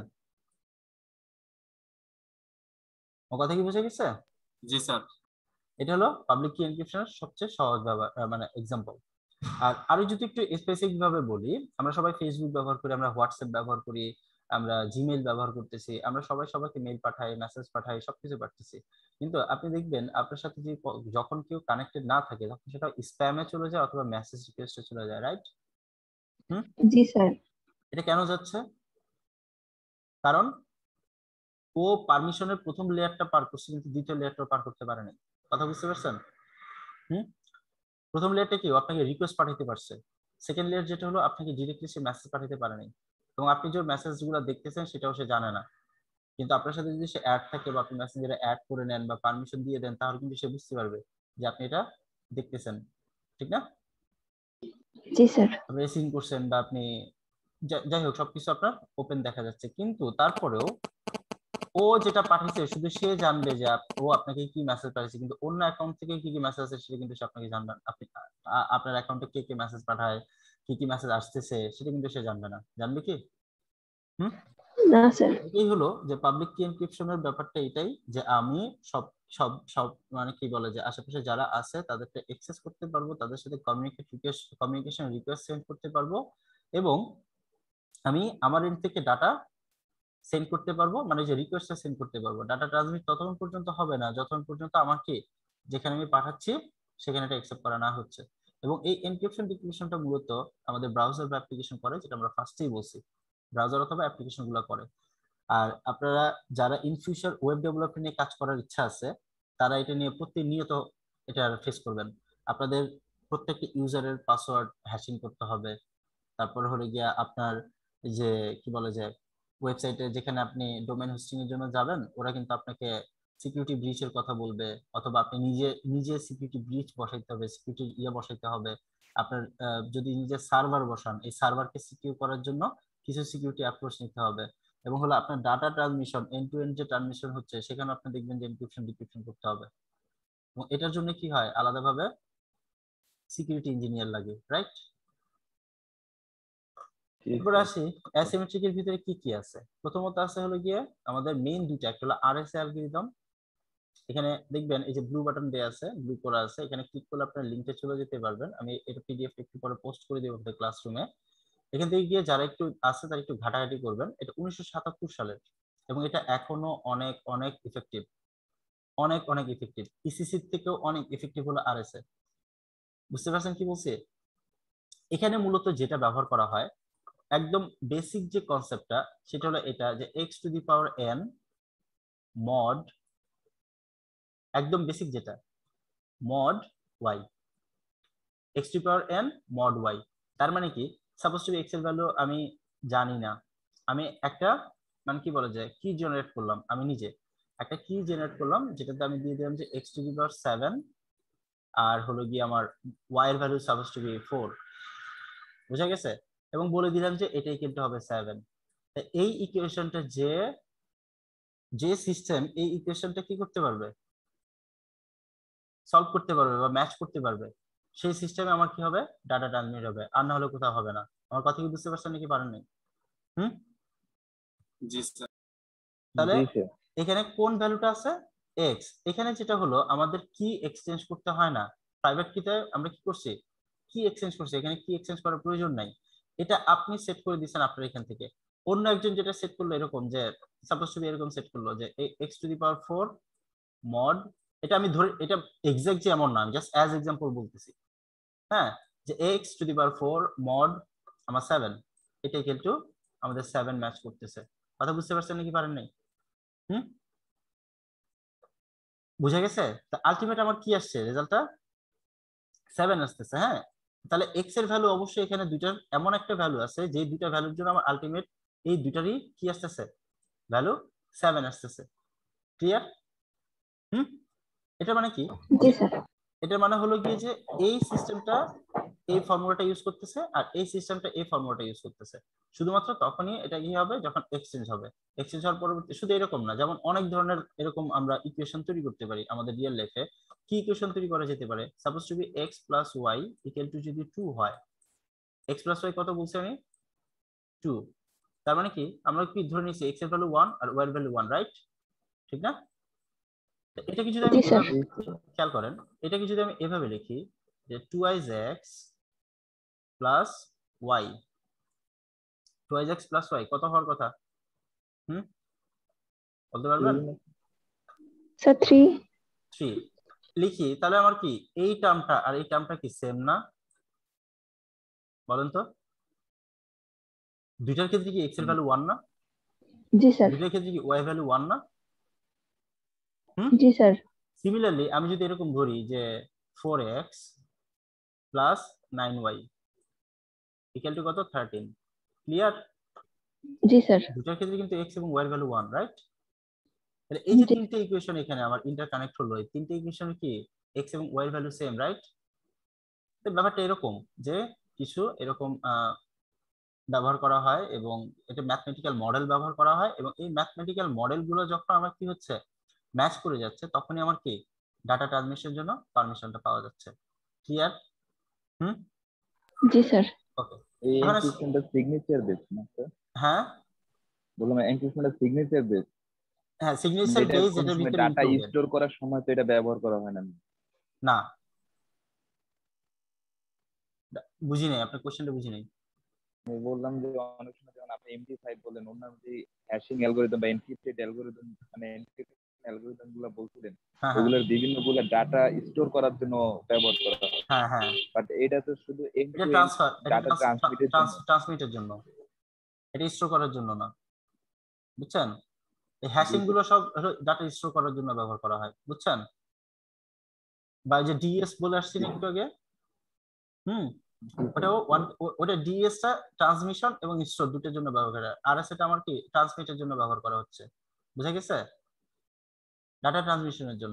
ও কথা কি বুঝে গেছে? জি স্যার। এটা হলো পাবলিক কি এনক্রিপশনের সবচেয়ে সহজ ব্যবহার, মানে এক্সাম্পল। আর আরো যদি একটু স্পেসিফিক ভাবে বলি, আমরা সবাই ফেসবুক ব্যবহার করি, আমরা হোয়াটসঅ্যাপ ব্যবহার করি, আমরা জিমেইল ব্যবহার করতেছি, আমরা সবাই সবাইকে মেইল পাঠাই, মেসেজ পাঠাই, সবকিছু পাঠাচ্ছি। কিন্তু আপনি দেখবেন আপনার সাথে যে যখন কেউ কানেক্টেড না থাকে তখন সেটা স্প্যামে চলে যায় অথবা মেসেজ রিকোয়েস্টে চলে যায়, রাইট? হুম, জি স্যার। এটা কেন যাচ্ছে? কারণ ও পারমিশনের প্রথম লেয়ারটা পার করছে কিন্তু দ্বিতীয় লেয়ারটা পার করতে পারে নাই। কথা বুঝতে পারছেন? হুম, প্রথম লেয়ারটা কি আপনাকে রিকোয়েস্ট পাঠাতে পারছে, সেকেন্ড লেয়ার যেটা হলো আপনাকে ডিরেক্টলি সে মেসেজ পাঠাতে পারে নাই, এবং আপনি যে মেসেজগুলো দেখতেছেন সেটাও সে জানে না। কিন্তু আপনার সাথে যদি সে অ্যাড থাকে বা আপনি মেসেঞ্জারে অ্যাড করে নেন বা পারমিশন দিয়ে দেন, তাহলে কিন্তু সে বুঝতে পারবে যে আপনি এটা দেখতেছেন, ঠিক না? জি স্যার। আপনি সিন করছেন বা আপনি যাই হোক সবকিছু আপনার ওপেন দেখা যাচ্ছে, কিন্তু তারপরেও ও যেটা পাঠিয়েছে শুধু সে জানবে যে ও আপনাকে কি মেসেজ পাঠিয়েছে, কিন্তু অন্য অ্যাকাউন্ট থেকে কি কি মেসেজ আসছে সেটা কিন্তু সে আপনাকে জানবে, আপনি আপনার অ্যাকাউন্টে কে কে মেসেজ পাঠায়, কি কি মেসেজ আসতেছে সেটা কিন্তু সে জানবে না। জানবে কি? হুম, না স্যার। এটাই হলো যে পাবলিক কি এনক্রিপশনের ব্যাপারটা, এটাই যে আমি সব সব সব মানে কি বলে যে আশেপাশে যারা আছে তাদেরকে অ্যাক্সেস করতে পারবো, তাদের সাথে communicate request communication request send করতে পারবো, এবং আমি আমার এন্ড থেকে ডাটা সেন্ড করতে পারবো, মানে যে রিকোয়েস্টটা সেন্ড করতে পারবো। ডাটা ট্রান্সমিট ততক্ষণ পর্যন্ত হবে না যতক্ষণ পর্যন্ত আমাকে যেখানে আমি পাঠাচ্ছি সেখানে এটা অ্যাকসেপ্ট করা না হচ্ছে। এবং এই এনক্রিপশন ডিক্রিপশনটা মূলত আমাদের ব্রাউজার বা অ্যাপ্লিকেশন করে, যেটা আমরা ফার্স্টেই বলছি, ব্রাউজার অথবা অ্যাপ্লিকেশন গুলো করে। আর আপনারা যারা ইন ফিউচার ওয়েব ডেভেলপমেন্ট নিয়ে কাজ করার ইচ্ছা আছে তারা এটা নিয়ে প্রতিনিয়ত এটা ফেস করবেন। আপনাদের প্রত্যেকটা ইউজারের পাসওয়ার্ড হ্যাশিং করতে হবে, তারপর হলো গিয়া আপনার যে কি বলে যে ওয়েবসাইটে যেখানে আপনি ডোমেইন হোস্টিং এর জন্য যাবেন ওরা কিন্তু আপনাকে সিকিউরিটি ব্রিচের কথা বলবে, অথবা আপনি নিজে নিজে সিকিউরিটি ব্রিচ বসাইতে হবে, সিকিউরিটি ইয়ে বসাইতে হবে। আপনার যদি নিজে সার্ভার বসান, এই সার্ভারকে সিকিউর করার জন্য কিছু সিকিউরিটি অ্যাপ্রোচ নিতে হবে। এবং হলো আপনার data transmission, end to end যে ট্রান্সমিশন হচ্ছে সেখানে আপনি দেখবেন যে এনক্রিপশন ডিক্রিপশন করতে হবে, এবং এটার জন্য কি হয় আলাদাভাবে সিকিউরিটি ইঞ্জিনিয়ার লাগে, রাইট? এরপর আসি অ্যাসিমেট্রিক এর ভিতরে কি কি আছে। প্রথমত আছে হলো গিয়ে আমাদের মেইন দুইটা, একটা হলো আরএসএ অ্যালগরিদম। এখানে দেখবেন এই যে ব্লু বাটন দেয়া আছে, ব্লু করা আছে, এখানে ক্লিক করলে আপনার লিংকে চলে যেতে পারবেন। আমি এটা পিডিএফ একটু পরে পোস্ট করে দেব আপনাদের ক্লাসরুমে। এখান থেকে গিয়ে যারা একটু আছে তারা একটু ঘাটাঘাটি করবেন। এটা উনিশশো সাতাত্তর সালের, এবং এটা এখনো অনেক অনেক ইফেক্টিভ, অনেক অনেক ইফেক্টিভ। ইসিসি থেকেও অনেক ইফেক্টিভ হলো আরএসএ। বুঝতে পারছেন কি বলছি? এখানে মূলত যেটা ব্যবহার করা হয় একদম বেসিক যে কনসেপ্টটা সেটা হলো এটা যে x to the power n mod, একদম বেসিক যেটা mod y, x to the power n mod y. তার মানে কি, সাপোজ টু এক্স এর ভ্যালু আমি জানি না, আমি একটা মানে কি বলা যায় কি জেনারেট করলাম, আমি নিজে একটা কি জেনারেট করলাম যেটাতে আমি দিয়ে দিলাম যে x to the power seven আর হলো গিয়ে আমার ওয়াই এর value suppose to be four, বুঝা গেছে? এবং বলে দিলাম যে এটাই কিন্তু হবে সেভেন। এই ইকুয়েশনটা যে যে সিস্টেম এই ইকুয়েশনটা কি করতে পারবে, সলভ করতে পারবে বা ম্যাচ করতে পারবে, সেই সিস্টেমে আমার কি হবে ডাটা ট্রান্সমিট হবে, আর না হলে কোথাও হবে না। আমার কথা কি বুঝতে পারছেন নাকি পারেন নাই? হুম, জি স্যার। তাহলে এখানে কোন ভ্যালুটা আছে এক্স, এখানে যেটা হলো আমাদের কি এক্সচেঞ্জ করতে হয় না, প্রাইভেট কিতে আমরা কি করছি কি এক্সচেঞ্জ করছি, এখানে কি এক্সচেঞ্জ করার প্রয়োজন নাই, এটা আপনি সেট করে দিচ্ছেন আপনার এখান থেকে। অন্য একজন যেটা সেট করলো এরকম যে সাপোজ টু বি এরকম সেট করলো যে x to the power four mod, এটা আমি ধরে এটা এক্সাক্ট যে এমন না, আমি জাস্ট অ্যাজ এক্সাম্পল বলতেছি, হ্যাঁ, যে x to the power four mod আমার সেভেন, এটা ইকুয়াল টু আমাদের সেভেন ম্যাচ করতেছে। কথা বুঝতে পারছেন নাকি পারেন নাই? হুম, বুঝা গেছে? তা আলটিমেট আমার কি আসছে রেজাল্টটা সেভেন আসতেছে। হ্যাঁ, তাহলে এক্স এর ভ্যালু অবশ্যই এখানে দুইটার এমন একটা ভ্যালু আছে যে দুইটা ভ্যালুর জন্য আমার আলটিমেট এই দুইটারই কি আসতেছে ভ্যালু সেভেন আসতেছে। ক্লিয়ার? হুম, এটা মানে কি? জি স্যার। এটা মানে হলো কি যে এই সিস্টেমটা এই ফর্মুলাটা ইউজ করতেছে আর এই সিস্টেমটা এই ফর্মুলাটা ইউজ করতেছে। শুধুমাত্র তখনই এটা কি হবে যখন এক্সচেঞ্জ হবে। এক্সচেঞ্জ হওয়ার পরবর্তী শুধু এরকম না, যেমন অনেক ধরনের এরকম আমরা ইকুয়েশন তৈরি করতে পারি আমাদের রিয়েল লাইফে। কি ইকুয়েশন তৈরি করা যেতে পারে? Suppose to be x plus y equal to যদি টু হয়, x প্লাস ওয়াই কত বলছি আমি? টু। তার মানে কি আমরা কি ধরে নিয়েছি x এর ভ্যালু ওয়ান আর y এর ভ্যালু ওয়ান, রাইট? ঠিক না? এটা কি যদি আমি খেয়াল করেন, এটা কি যদি আমি এভাবে লিখি যে two is x plus y, two is x plus y কত হওয়ার কথা? হুম, বলতে পারবেন? Sir three. থ্রি লিখি, তাহলে আমার কি এই টার্মটা আর এই টার্মটা কি সেম না? বলেন তো, দুইটার ক্ষেত্রে কি এক্স এর ভ্যালু ওয়ান না? জি স্যার। দুইটার ক্ষেত্রে কি ওয়াই ভ্যালু ওয়ান না? হুম, জি স্যার। সিমিলারলি আমি যদি এরকম ধরি যে four x plus nine y equal to কত? থার্টিন। ক্লিয়ার? জি স্যার। দুটার ক্ষেত্রে কিন্তু x এবং y এর ভ্যালু ওয়ান, রাইট? তাহলে এই যে তিনটে ইকুয়েশন এখানে আমার ইন্টারকানেক্ট হলো, এই তিনটে ইকুয়েশনে কি x এবং y এর ভ্যালু সেম, রাইট? তো ব্যাপারটা এরকম যে কিছু এরকম ব্যবহার করা হয় এবং এটা ম্যাথমেটিক্যাল মডেল ব্যবহার করা হয় এবং এই ম্যাথমেটিক্যাল মডেলগুলো যখন আমার কি হচ্ছে ম্যাচ করে যাচ্ছে তখনই আমার কি ডাটা ট্রান্সমিশনের জন্য পারমিশনটা পাওয়া যাচ্ছে। ক্লিয়ার? হুম, জি স্যার। ওকে। এই এনক্রিপশনটা সিগনেচার বেস না স্যার? হ্যাঁ বললাম এনক্রিপশনটা সিগনেচার বেস। হ্যাঁ, সিগনেচার বেস, এটার ভিতরে ডাটা স্টোর করার সময় তো এটা ব্যবহার করা হয় না। না, বুঝি নাই আপনার কোশ্চেনটা, বুঝি নাই। আমি বললাম যে অনেক সময় যখন আপনি এমডি ফাইভ বলেন, অন্যান্য যে হ্যাশিং অ্যালগরিদম বা এনক্রিপ্টেড অ্যালগরিদম মানে এনক্রিপ্টেড অ্যালগরিদম গুলো বলছিলেন, ওগুলোর বিভিন্ন গুলো ডাটা স্টোর করার জন্য ব্যবহার করা হয়। হ্যাঁ হ্যাঁ, বাট এটা তো শুধু end to end transfer, data ট্রান্সমিটের জন্য, ট্রান্সমিটের জন্য, এটা স্টোর করার জন্য না। বুঝছেন? এই হ্যাশিং গুলো সব ডাটা স্টোর করার জন্য ব্যবহার করা হয়। বুঝছেন? বা যে ডিএস বলে আসছেন একটু আগে, হুম, ওটা ওয়ান ওটা ডিএস টা ট্রান্সমিশন এবং স্টোর দুটোর জন্য ব্যবহার করা হয়। আরএস এটা আমার কি ট্রান্সমিটের জন্য ব্যবহার করা হচ্ছে। বুঝা গেছে? ডাটা ট্রান্সমিশনের জন্য।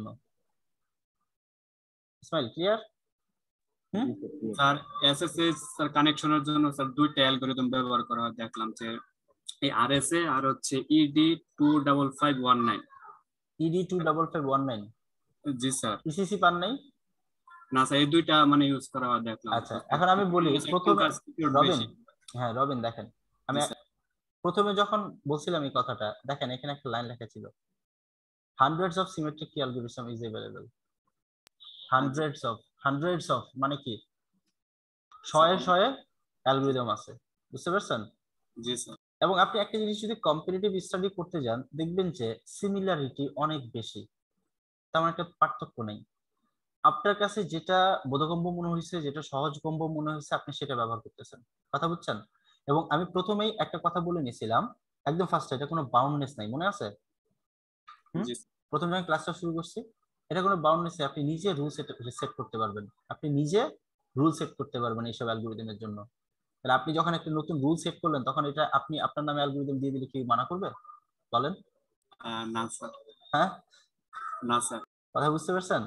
ইসমাইল ক্লিয়ার? হুম, স্যার এসএসএস স্যার কানেকশনের জন্য স্যার দুইটা অ্যালগরিদম ব্যবহার করা হয়, দেখলাম যে এই আরএসএ আর হচ্ছে ED two double five one nine. ED two double five one nine? জি স্যার। ইসিসি পান নাই? না স্যার, এই দুইটা মানে ইউজ করা হয় দেখলাম। আচ্ছা, এখন আমি বলি প্রথমে রবিন, হ্যাঁ রবিন দেখেন, আমি প্রথমে যখন বলছিলাম এই কথাটা, দেখেন এখানে একটা লাইন লেখা ছিল hundreds of symmetric key algorithm is available. Hundreds of, hundreds of মানে কি শয়ে শয়ে অ্যালগরিদম আছে। বুঝতে পারছেন? জি স্যার। এবং আপনি একটা জিনিস যদি কম্পারেটিভ স্টাডি করতে যান দেখবেন যে সিমিলারিটি অনেক বেশি, তেমন একটা পার্থক্য নেই। আপনার কাছে যেটা বোধগম্য মনে হয়েছে, যেটা সহজগম্য মনে হয়েছে, আপনি সেটা ব্যবহার করতেছেন। কথা বুঝছেন? এবং আমি প্রথমেই একটা কথা বলে নিয়েছিলাম একদম ফার্স্টে, এটা কোনো বাউন্ডনেস নাই, মনে আছে? প্রথমে আমি ক্লাসটা শুরু করছি, এটা কোনো বাউন্ডনেস নেই, আপনি নিজে রুল সেট করতে পারবেন, আপনি নিজে রুল সেট করতে পারবেন এইসব অ্যালগরিদমের জন্য। তাহলে আপনি যখন একটা নতুন রুল সেট করলেন তখন এটা আপনি আপনার নামে অ্যালগরিদম দিয়ে দিলে কি মানা করবে? বলেন। না স্যার। হ্যাঁ না স্যার। কথা বুঝতে পারছেন?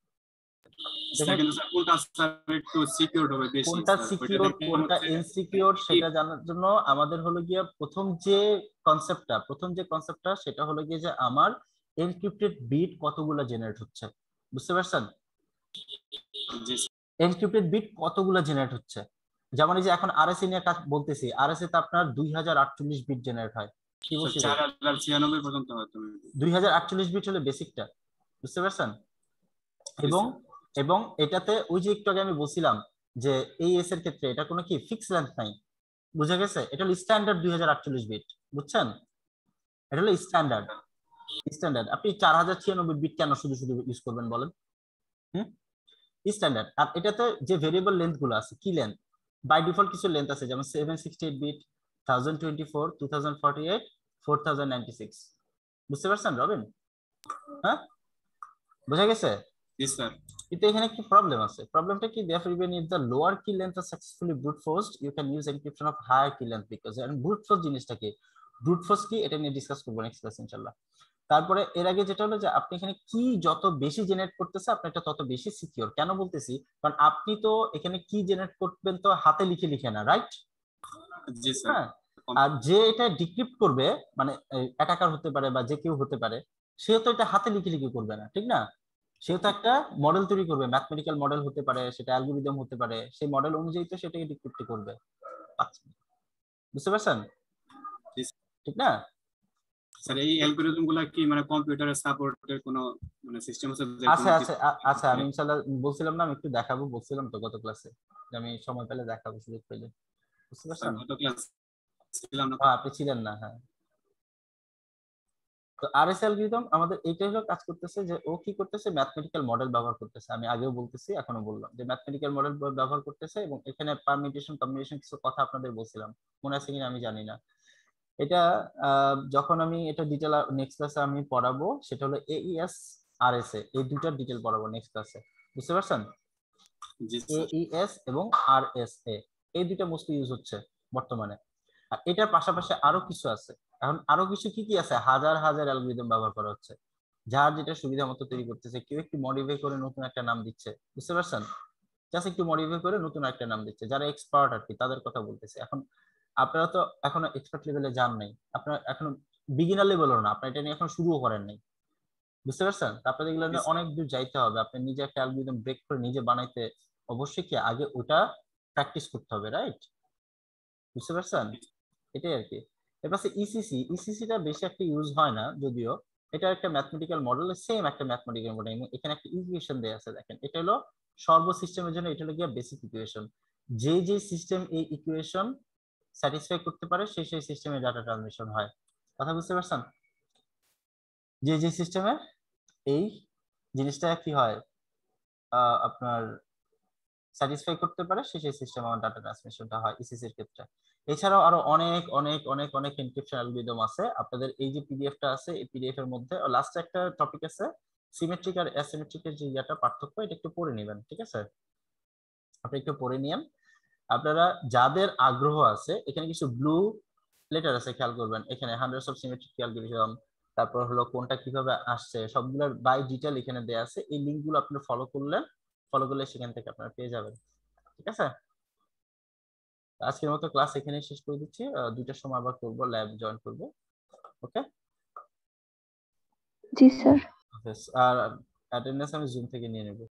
কোনটা সিকিউর কোনটা ইনসিকিউর সেটা জানার জন্য আমাদের হলো গিয়ে প্রথম যে কনসেপ্টটা প্রথম যে কনসেপ্টটা সেটা হলো গিয়ে যে আমার এনক্রিপ্টেড বিট কতগুলো জেনারেট হচ্ছে। বুঝতে পারছেন? এনক্রিপ্টেড বিট কতগুলো জেনারেট হচ্ছে, যেমন এই যে এখন আরএসএ নিয়ে কাজ বলতেছি, আরএসএ তে আপনার দুই হাজার আটচল্লিশ বিট জেনারেট হয়। কি বলছি? চার হাজার ছিয়ানব্বই পর্যন্ত হয়। দুই হাজার আটচল্লিশ বিট হলো বেসিকটা। বুঝতে পারছেন? এবং এবং এটাতে ওই যে একটু আগে আমি বলছিলাম যে এই এস এর ক্ষেত্রে এটা কোনো কি ফিক্স লেন্থ নাই। বুঝা গেছে? এটা হলো স্ট্যান্ডার্ড দুই হাজার আটচল্লিশ বিট। বুঝছেন? এটা হলো স্ট্যান্ডার্ড স্ট্যান্ডার্ড আপনি চার হাজার ছিয়ানব্বই বিট কেন শুধু শুধু ইউজ করবেন বলেন? হুম, স্ট্যান্ডার্ড। আর এটাতে যে ভেরিয়েবল লেন্থ গুলো আছে, কি লেন্থ বাই ডিফল্ট কিছু লেন্থ আছে, যেমন seven sixty eight bit, thousand twenty four, two thousand forty eight, four thousand ninety six. বুঝতে পারছেন রবিন? হ্যাঁ, বুঝা গেছে? জি স্যার। কিন্তু এখানে কি প্রবলেম আছে? প্রবলেমটা কি, therefore even if the lower key length is successfully brute forced you can use encryption of higher key length because and brute force জিনিসটা কি, brute force কি এটা নিয়ে ডিসকাস করব নেক্সট ক্লাসে ইনশাআল্লাহ। তারপরে এর আগে যেটা হলো যে আপনি এখানে কি যত বেশি জেনারেট করতেছে আপনি এটা তত বেশি সিকিউর। কেন বলতেছি, কারণ আপনি তো এখানে কি জেনারেট করবেন তো হাতে লিখে লিখে না, রাইট? জি স্যার। আর যে এটা ডিক্রিপ্ট করবে মানে অ্যাটাকার হতে পারে বা যে কেউ হতে পারে, সে তো এটা হাতে লিখে লিখে করবে না, ঠিক না? সে তো একটা মডেল তৈরি করবে, ম্যাথমেটিক্যাল মডেল হতে পারে, সেটা অ্যালগরিদম হতে পারে, সেই মডেল অনুযায়ী তো সেটাকে ডিক্রিপ্ট করবে। বুঝতে পারছেন? ঠিক না স্যার? এই অ্যালগরিদমগুলো কি মানে কম্পিউটারের সাপোর্টের কোনো মানে সিস্টেম আছে? আচ্ছা আচ্ছা আচ্ছা আমি ইনশাআল্লাহ বলছিলাম না, আমি একটু দেখাবো বলছিলাম তো গত ক্লাসে যে আমি সময় পেলে দেখাবো, সুযোগ পেলে। বুঝতে পারছেন? গত ক্লাস ছিলাম না। হ্যাঁ আপনি ছিলেন না। হ্যাঁ, তো আরএস অ্যালগরিদম আমাদের এইটাই হলো কাজ করতেছে যে ও কি করতেছে, ম্যাথমেটিক্যাল মডেল ব্যবহার করতেছে। আমি আগেও বলতেছি এখনো বললাম যে ম্যাথমেটিক্যাল মডেল ব্যবহার করতেছে এবং এখানে পারমিটেশন কম্বিনেশন কিছু কথা আপনাদের বলছিলাম, মনে আছে কিনা আমি জানি না। এটা যখন আমি এটা ডিটেইল নেক্সট ক্লাসে আমি পড়াবো, সেটা হলো এইএস আরএসএ, এই দুটার ডিটেইল পড়াবো নেক্সট ক্লাসে। বুঝতে পারছেন? জি স্যার। এইএস এবং আরএসএ এই দুটো মোস্টলি ইউজ হচ্ছে বর্তমানে। আর এটার পাশাপাশি আরো কিছু আছে। এখন আরো কিছু কি কি আছে, হাজার হাজার অ্যালগরিদম ব্যবহার করা হচ্ছে, যার যেটা সুবিধা মতো তৈরি করতেছে। কেউ একটু মডিফাই করে নতুন একটা নাম দিচ্ছে, বুঝতে পারছেন? জাস্ট একটু মডিফাই করে নতুন একটা নাম দিচ্ছে, যারা এক্সপার্ট আর কি তাদের কথা বলতেছে। এখন আপনারা তো এখনো এক্সপার্ট লেভেলে যান নাই, আপনারা এখনো বিগিনার লেভেলও না, আপনারা এটা নিয়ে এখন শুরুও করেন নাই। বুঝতে পারছেন? আপনাদের এগুলো নিয়ে অনেক দূর যাইতে হবে। আপনি নিজে একটা অ্যালগরিদম ব্রেক করে নিজে বানাইতে অবশ্যই কি আগে ওটা প্র্যাকটিস করতে হবে, রাইট? বুঝতে পারছেন? এটাই আর কি। এবার ইসিসি, ইসিসিটা বেশি একটা ইউজ হয় না যদিও, এটা একটা ম্যাথমেটিক্যাল মডেল, সেম একটা ম্যাথমেটিক্যাল মডেল। এখানে একটা ইকুয়েশন দেয়া আছে, দেখেন এটা হলো সর্ব সিস্টেমের জন্য, এটা হলো গিয়ে বেসিক ইকুয়েশন। যে যে সিস্টেম এই ইকুয়েশন স্যাটিসফাই করতে পারে সেই সেই সিস্টেমে ডাটা ট্রান্সমিশন হয়। কথা বুঝতে পারছেন? যে যে সিস্টেমে এই জিনিসটা কি হয় আপনার স্যাটিসফাই করতে পারে সেই সেই সিস্টেমে আমার ডাটা ট্রান্সমিশনটা হয় ইসিসি এর ক্ষেত্রে। এছাড়াও আরো অনেক অনেক অনেক অনেক এনক্রিপশন অ্যালগরিদম আছে। আপনাদের এই যে পিডিএফটা আছে, এই পিডিএফ এর মধ্যে লাস্টে একটা টপিক আছে সিমেট্রিক আর অ্যাসিমেট্রিক এর যে ইয়াটা পার্থক্য, এটা একটু পড়ে নেবেন, ঠিক আছে? আপনি একটু পড়ে নিয়েন। আপনারা যাদের আগ্রহ আছে, এখানে কিছু ব্লু লেটার আছে, খেয়াল করবেন। এখানে হান্ড্রেডস অফ সিমেট্রিক অ্যালগরিদম, তারপর হলো কোনটা কিভাবে আসছে সবগুলোর বাই ডিটেইল এখানে দেয়া আছে। এই লিংকগুলো আপনি ফলো করলেন, ফলো করলে সেখান থেকে আপনারা পেয়ে যাবেন, ঠিক আছে? আজকের মতো ক্লাস এখানে শেষ করে দিচ্ছি। দুইটার সময় আবার করব, ল্যাব জয়েন করব। ওকে? জি স্যার। আর অ্যাটেন্ডেন্স আমি জুম থেকে নিয়ে নেব।